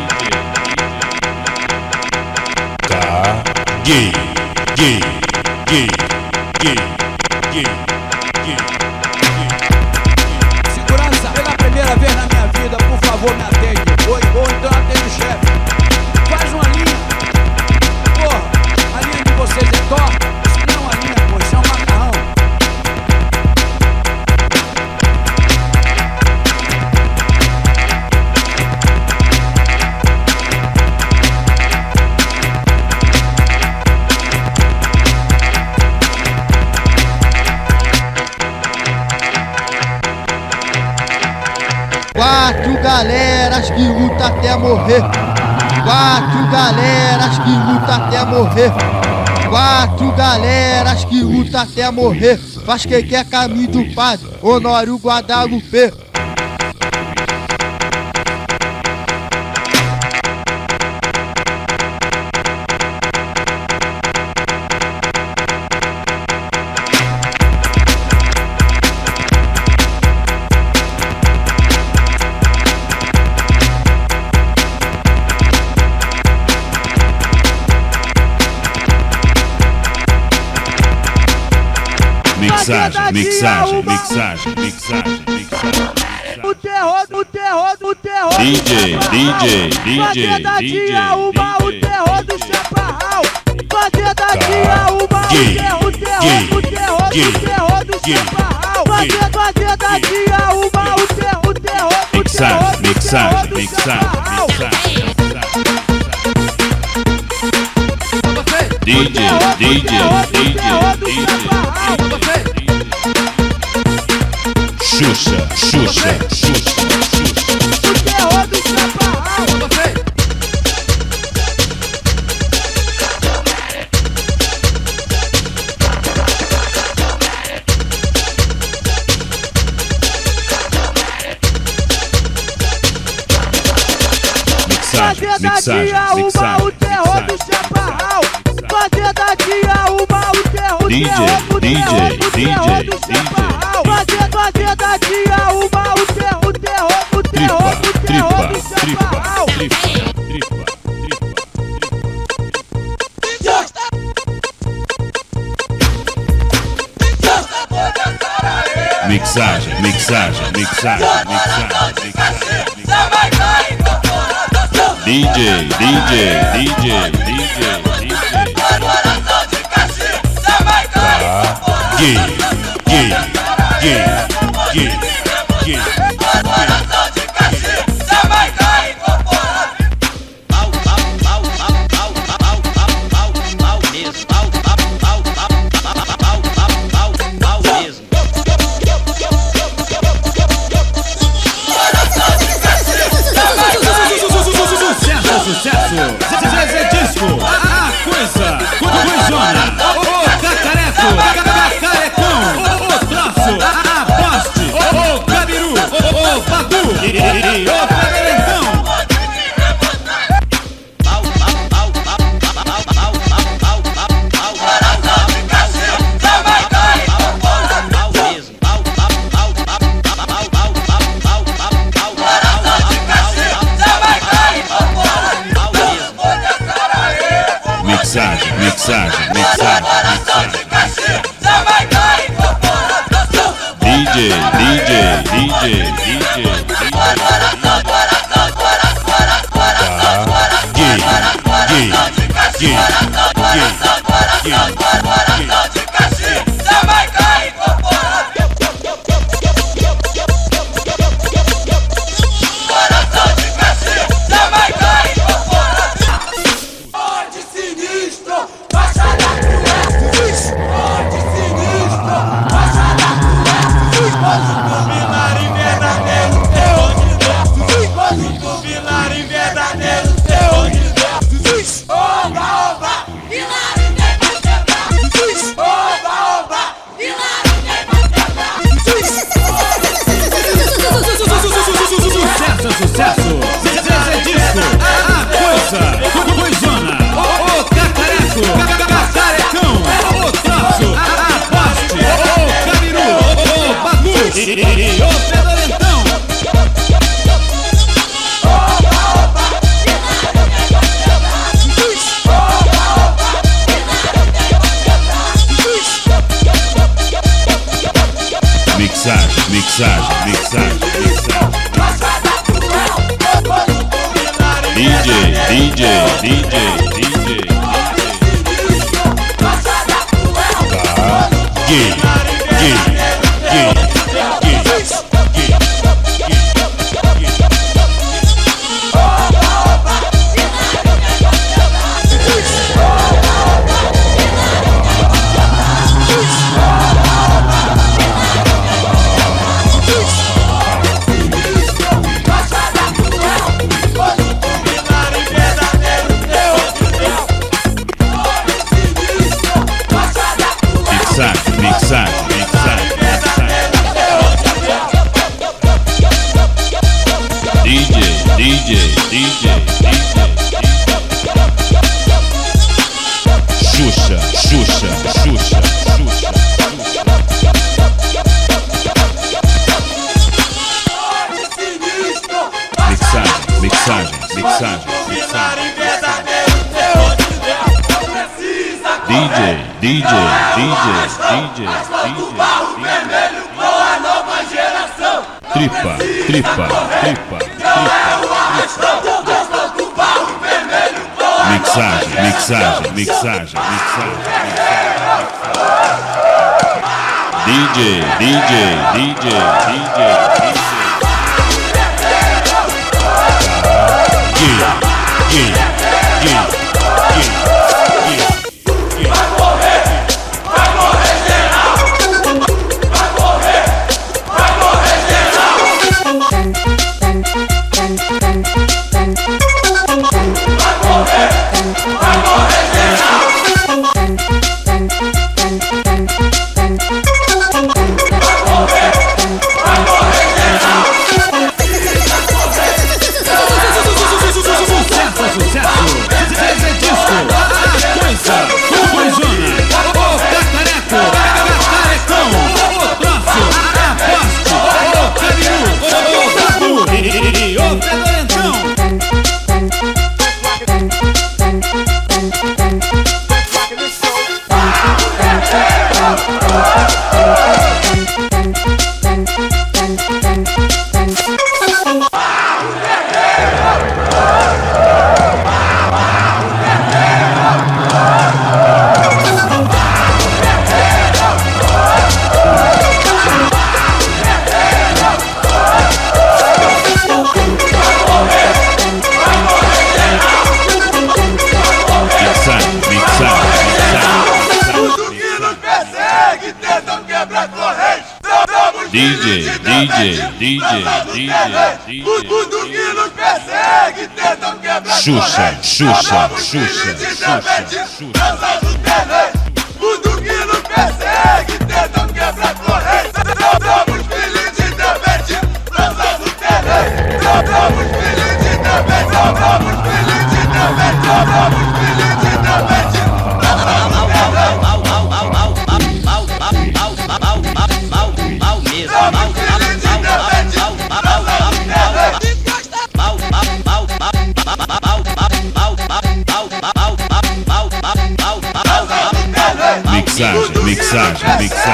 K, gay, gay, gay, gay, gay, gay. Segurança, pela primeira vez na minha vida, por favor, me atende. Ou então atende o chefe. Faz uma linha. Porra, a linha de vocês é torta? Isso não é uma linha, pô, isso é um macarrão. galeras que luta até morrer. 4 galeras que luta até morrer. 4 galeras que luta até morrer. Faz quem quer caminho do padre Honório Guadalupe. Mixagem. O terror. DJ. O terror do chaparral. Fazer daqui a uma. O terror do chaparral. Fazer daqui a uma. O terror. Mixagem. DJ. Xuxa. O terror do chaparral. Fazer daqui a uma. O terror do chaparral. Fazer daqui a uma. O terror do chaparral. Fazer daqui a uma. O terror do chaparral. Mixagem. Sucesso! Zezé Disco! A coisa! Coisona! O cacarecão! O troço! A poste! O cabiru! O batu! E o pegarentão! Mixagem. Sucesso! Zezé Disco! A coisa! Coisona! O cacarecão! O troço! A poste! O cabiru! O batu! E o pedalentão! Mixagem. DJ. Xuxa. Mixagem. DJ. Tripa. Mixagem. DJ. Tudo que nos persegue, tentam quebrar Xuxa. Dança do tenente. Tudo que nos persegue, tentam quebrar correntes. Somos filhos de Debete, dança do tenente. Somos filhos de Debete, somos filhos de Debete, somos filhos de Debete. Mixagem.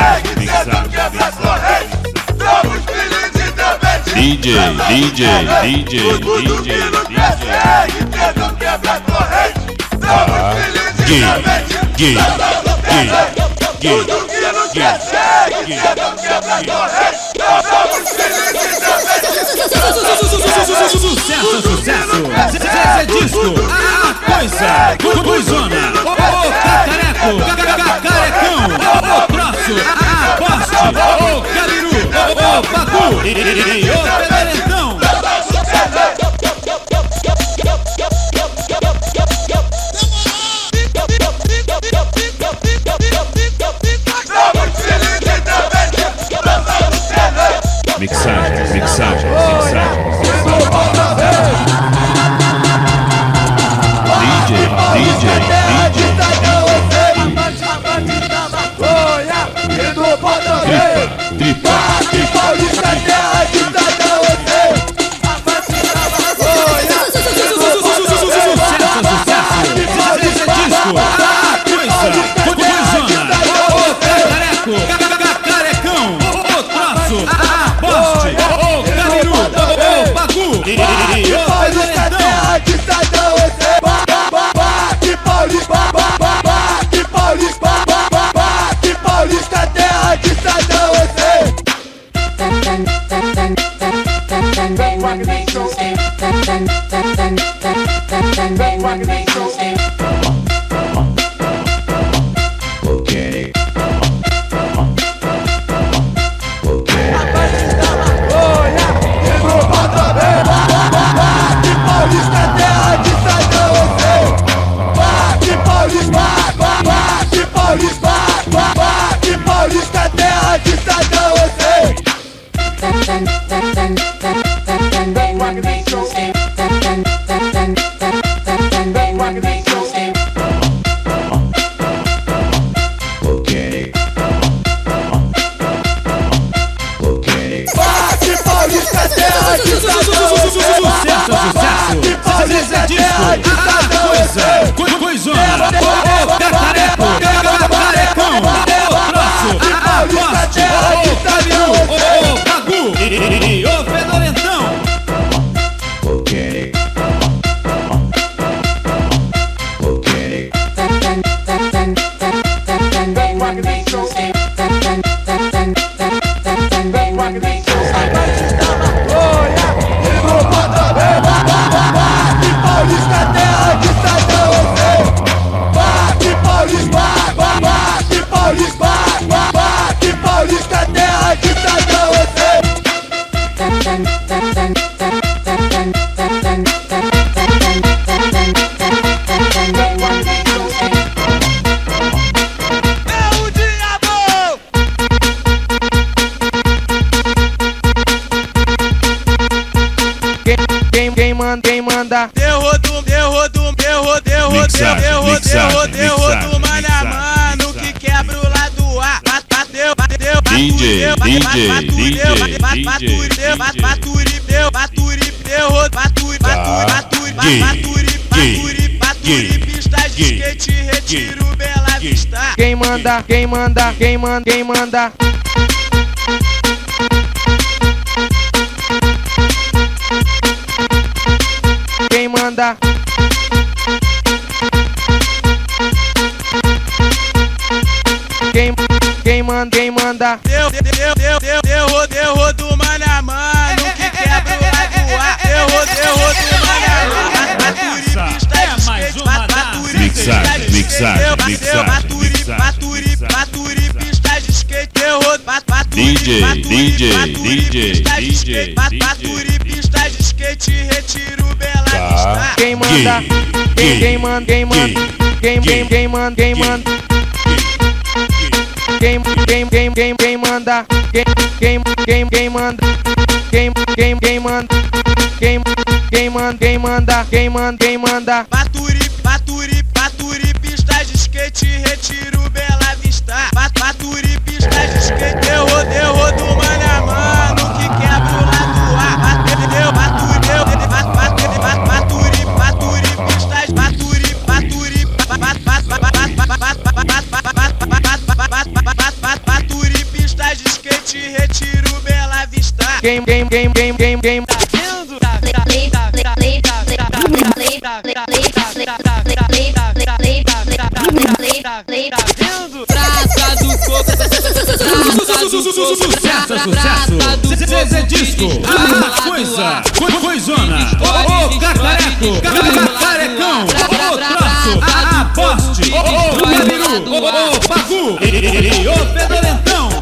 DJ. Tentam quebrar corrente. Somos filhos de Debete, tudo que nos persegue, tentam quebrar corrente. Somos filhos de Debete. Sucesso. Zezé Disco, a coisona. Cacarecão, o troço, a poste, o cabiru, o pacu e o pedalentão. Mixagem. DJ. Tripa. Cacarecão, o troço, a poste, o cabiru, o pacu e o pedalentão. Paulista, Derro do mano a mano que quebra o lado A. DJ, pista de skate, retiro Bela Vista. Quem manda? Quem manda? Quem manda? Derro do mano a mano que quebra o lado A. Derro do mano a mano. Pista de skate, mixagem, pista de skate, pista de skate, retiro Bela Vista. Quem manda? Quem manda? Baturi, pista de skate, retiro Bela Vista. Baturi, pista de skate, derro do mano a mano que quebra o lado A. Baturi, pista de skate, retiro Bela Vista. Quem Praça do Coco, sucesso, Zezé Disco, a coisa, coisona, ô cacareco, cacarecão, ô troço, a poste, ô Gabiru, ô Pagu, e ô Fedorentão.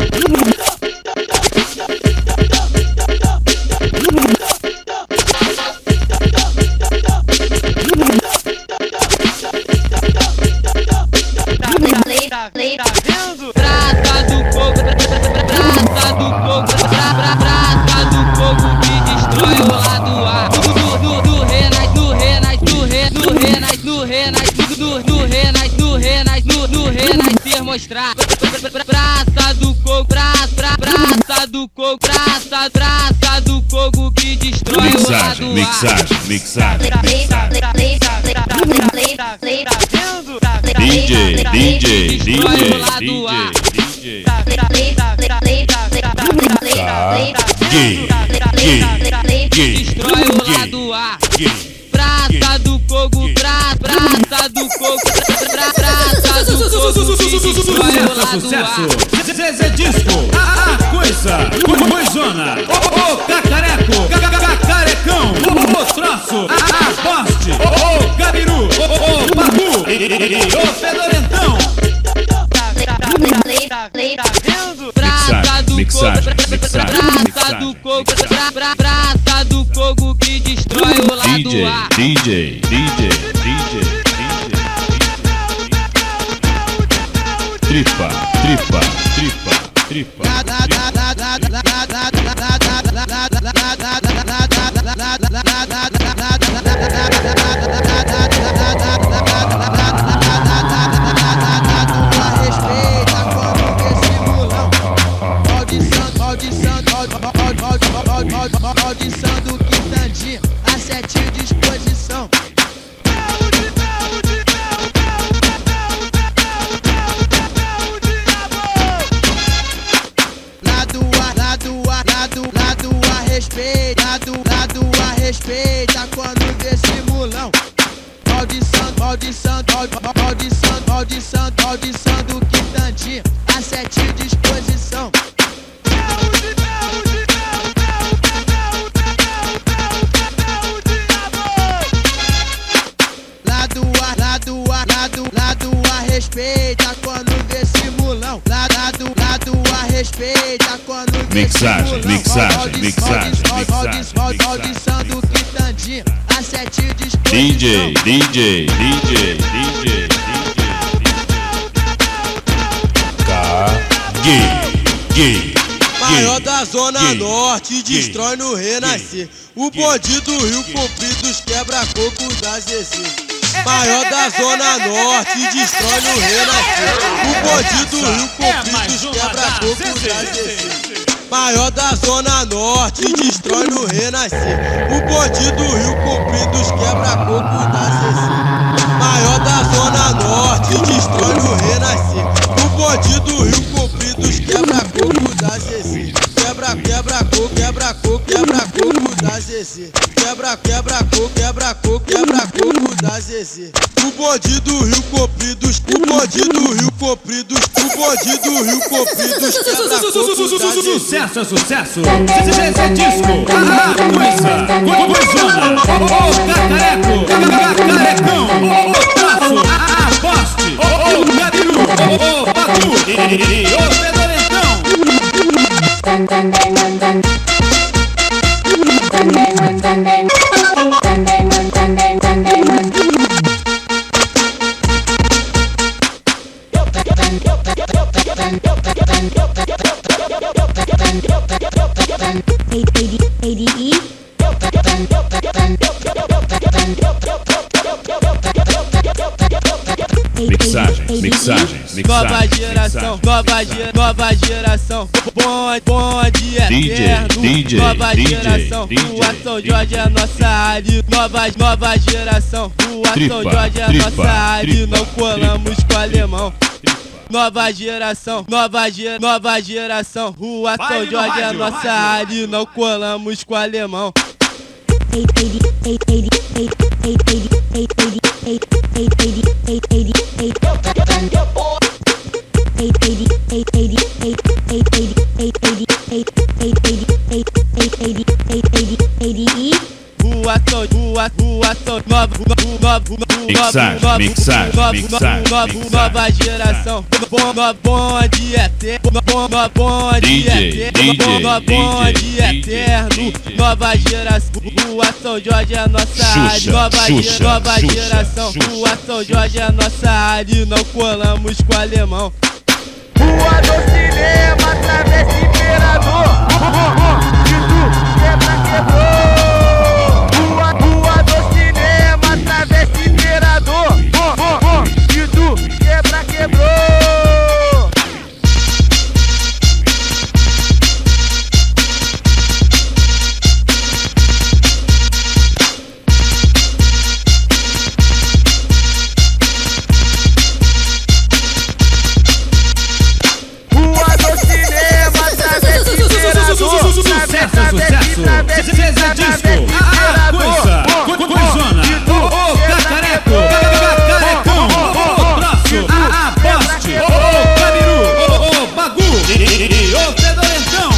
Praça do Coco que destrói o lado A. No renascer mostrar. Praça do Coco, praça do Coco que destrói o lado A. Mixagem. DJ. Destrói o lado A. Praça do Coco, praça do Coco que destrói o lado A. Zezé Disco, a coisa, coisona, ô cacareco, cacarecão, ô troço, a poste, ô Gabiru, ô Pagu, e ô Fedorentão. Praça do Coco que destrói o lado A. DJ. Tripa. Maldição do Quintandinho, a 7 disposição. Respeita quando vê simulão. Maldição do Quintandinho, a 7 disposição. Respeita quando vê simulão. Respeita quando vê simulão. Maldição do Quintandinho, a 7 disposição. DJ. Maior da Zona Norte, destrói no renascer. O bonde do Rio Comprido, os quebra-coco da Zezé. Maior da Zona Norte, destrói no Renascer. O bonde do Rio Comprido, os quebra-coco da Zezé. Maior da Zona Norte, destrói no Renascer. O bonde do Rio Comprido, os quebra-coco da Zezé. Maior da Zona Norte, destrói no Renascer. O bonde do Rio Comprido, os quebra-coco da Zezé. Quebra-coco da Zezé. Quebra-coco da Zezé. O bonde do Rio Comprido, o bonde do Rio Comprido, o bonde do Rio Comprido, os quebra-coco da Zezé. Sucesso, sucesso. Zezé Disco. Coisona. Cacareco. Cacarecão. Traço. Aposte. Gabiru. Pacu. E o Fedorentão. Mixagem. Nova geração, bonde eterno. Nova geração, Rua São Jorge é nossa área. Nova geração, Rua São Jorge é nossa área. Não colamos com alemão. Nova geração, Rua São Jorge é nossa área. Não colamos com alemão. Nova geração, bonde eterno, bonde eterno. Nova geração, Rua São Jorge é nossa área. Nova geração, Rua São Jorge é nossa área. Não colamos com alemão. Rua do Cinema, Travessa Imperador. Quebrou. Rua do Cinema, Travessa Imperador. Quebrou. Sucesso. Zezé Disco. Coisona. Cacareco. Cacarecão. Traço. Aposte. Gabiru. Pacu. E o Fedorentão.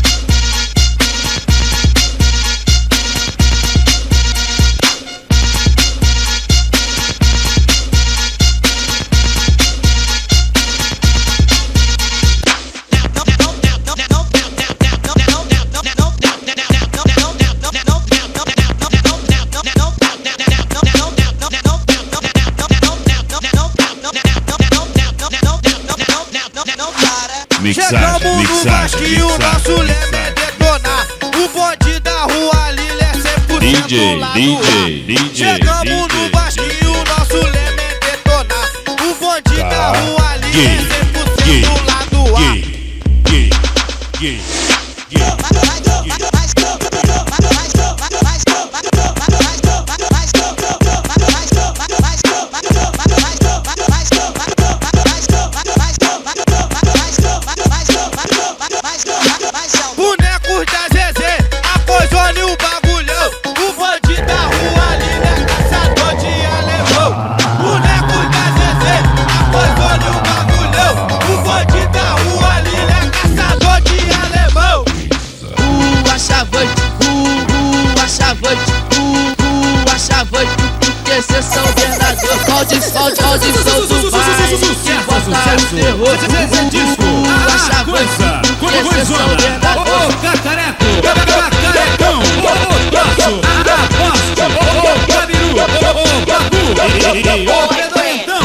Chegamos no Vasquinho, nosso lema é detonar. O bonde da Rua Lila é 100% lá do ar. Chegamos no Vasquinho, nosso lema é detonar. O bonde da Rua Lila é 100% lá do ar. Bonecos da Zezé, a Coisona e o bagulhão. O bonde da Rua Lila é caçador de alemão. Bonecos da Zezé, a Coisona e o bagulhão. O bonde da Rua Lila é caçador de alemão. Chavante, porque cê são verdadeiro. Maldição do baile, que bota o terror. Zezé Disco. Coisona. Cacareco. Cacarecão. Traço. Aposte. Gabiru. Pacu. E o Fedorentão.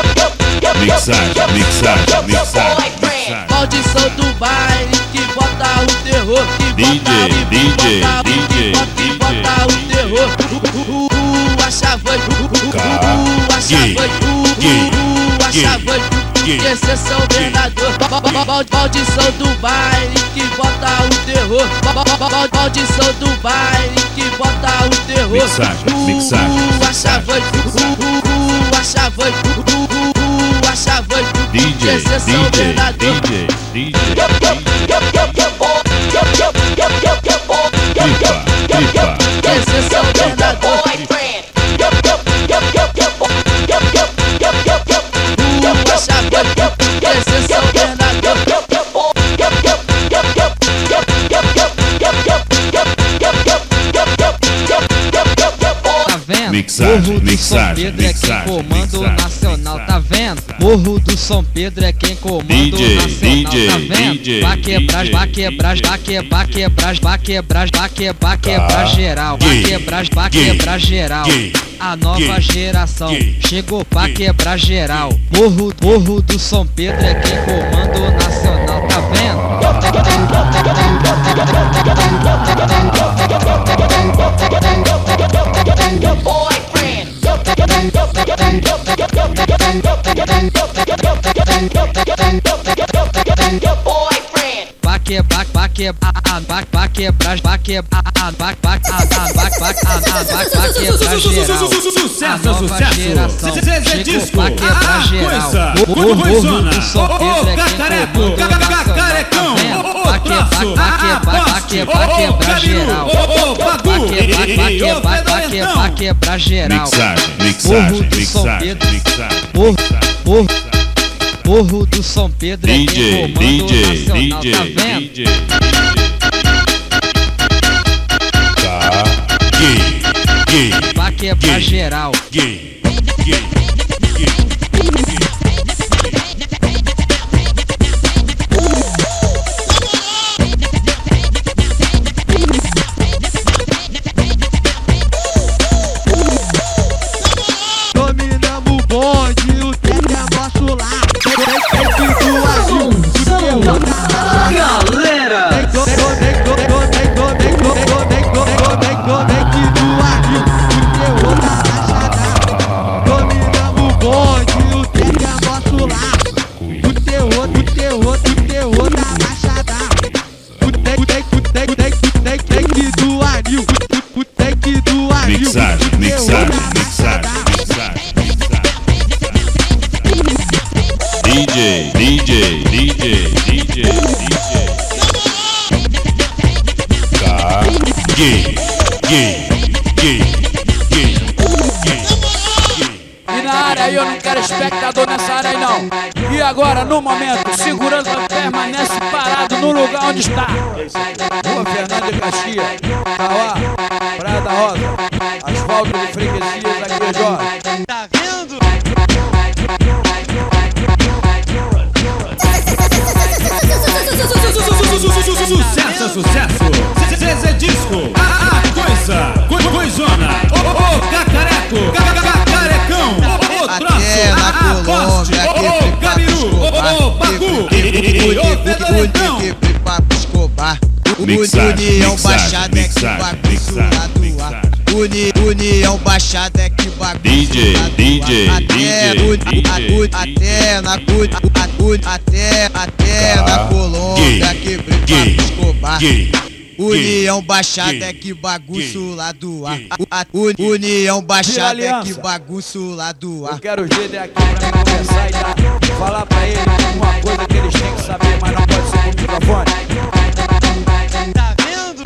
Mixagem. Maldição do baile, que bota bota o terror. A chavante, a chavante, exceção verdadeiro. Maldição do baile que bota o terror. Maldição do baile que bota o terror. A chavante, a chavante, exceção verdadeiro. Exceção verdadeiro. Morro do São Pedro é quem comanda o nacional, tá vendo? Morro do São Pedro é quem comanda o nacional, tá vendo? Vai quebrar, vai quebrar, vai quebrar, vai quebrar, vai quebrar, vai quebrar, quebrar geral, vai quebrar geral. A nova geração chegou pra quebrar geral. Morro do São Pedro é quem comanda o nacional, tá vendo? Sucesso, sucesso. Zezé Disco. Coisa. Morro do São Pedro é Cacareco. Cacarecão. Quebrar geral. Vai quebrar geral. Morro do São Pedro. Morro do São Pedro é quem comanda o nacional, tá vendo? Vai quebrar geral. Dominamos o bonde, o tempo é nosso lar. Galera! Dominamos o bonde, o tempo é nosso lar. O terror da baixada. O take do anil. O take do anil. Mixagem. DJ. E na área aí eu não quero espectador nessa área aí não. E agora, no momento, segurança permanece parado no lugar onde está. Rua Fernando de Caxias, Cauá, Praia da Rosa, asfalto de freguesias aqui, Jorge. Tá vendo? Sucesso. Zezé Disco. A coisa. Coisona. Cacareco. Cacarecão. Até na Colômbia, Gabiru. Bagu. Papo Escobar. União Baixada é que bagunço lá do ar. União Baixada é que bagunço até na Colômbia, quebrei Papo Escobar. União Baixada é que bagunço lá do ar. União Baixada é que bagunço lá do ar. Eu quero o GD aqui pra mim conversar e falar pra eles uma coisa que eles têm que saber, mas não pode ser com o microfone. Tá vendo?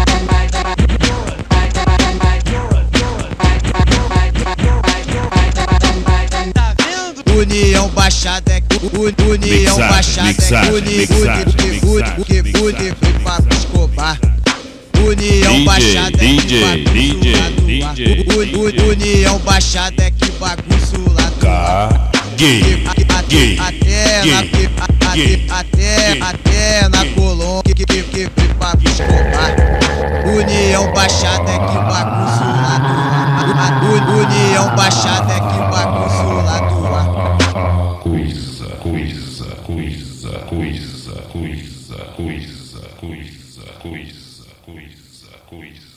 Tá vendo? União Baixada é que União Baixada é que Papo Escobar. União Baixada é que União Baixada é que bagunço lá do ar. Até na Colômbia, que Papo Escobar. União Baixada é que bagunço lá do ar. União Baixada é que bagunço lá do ar. Coisa. coisa.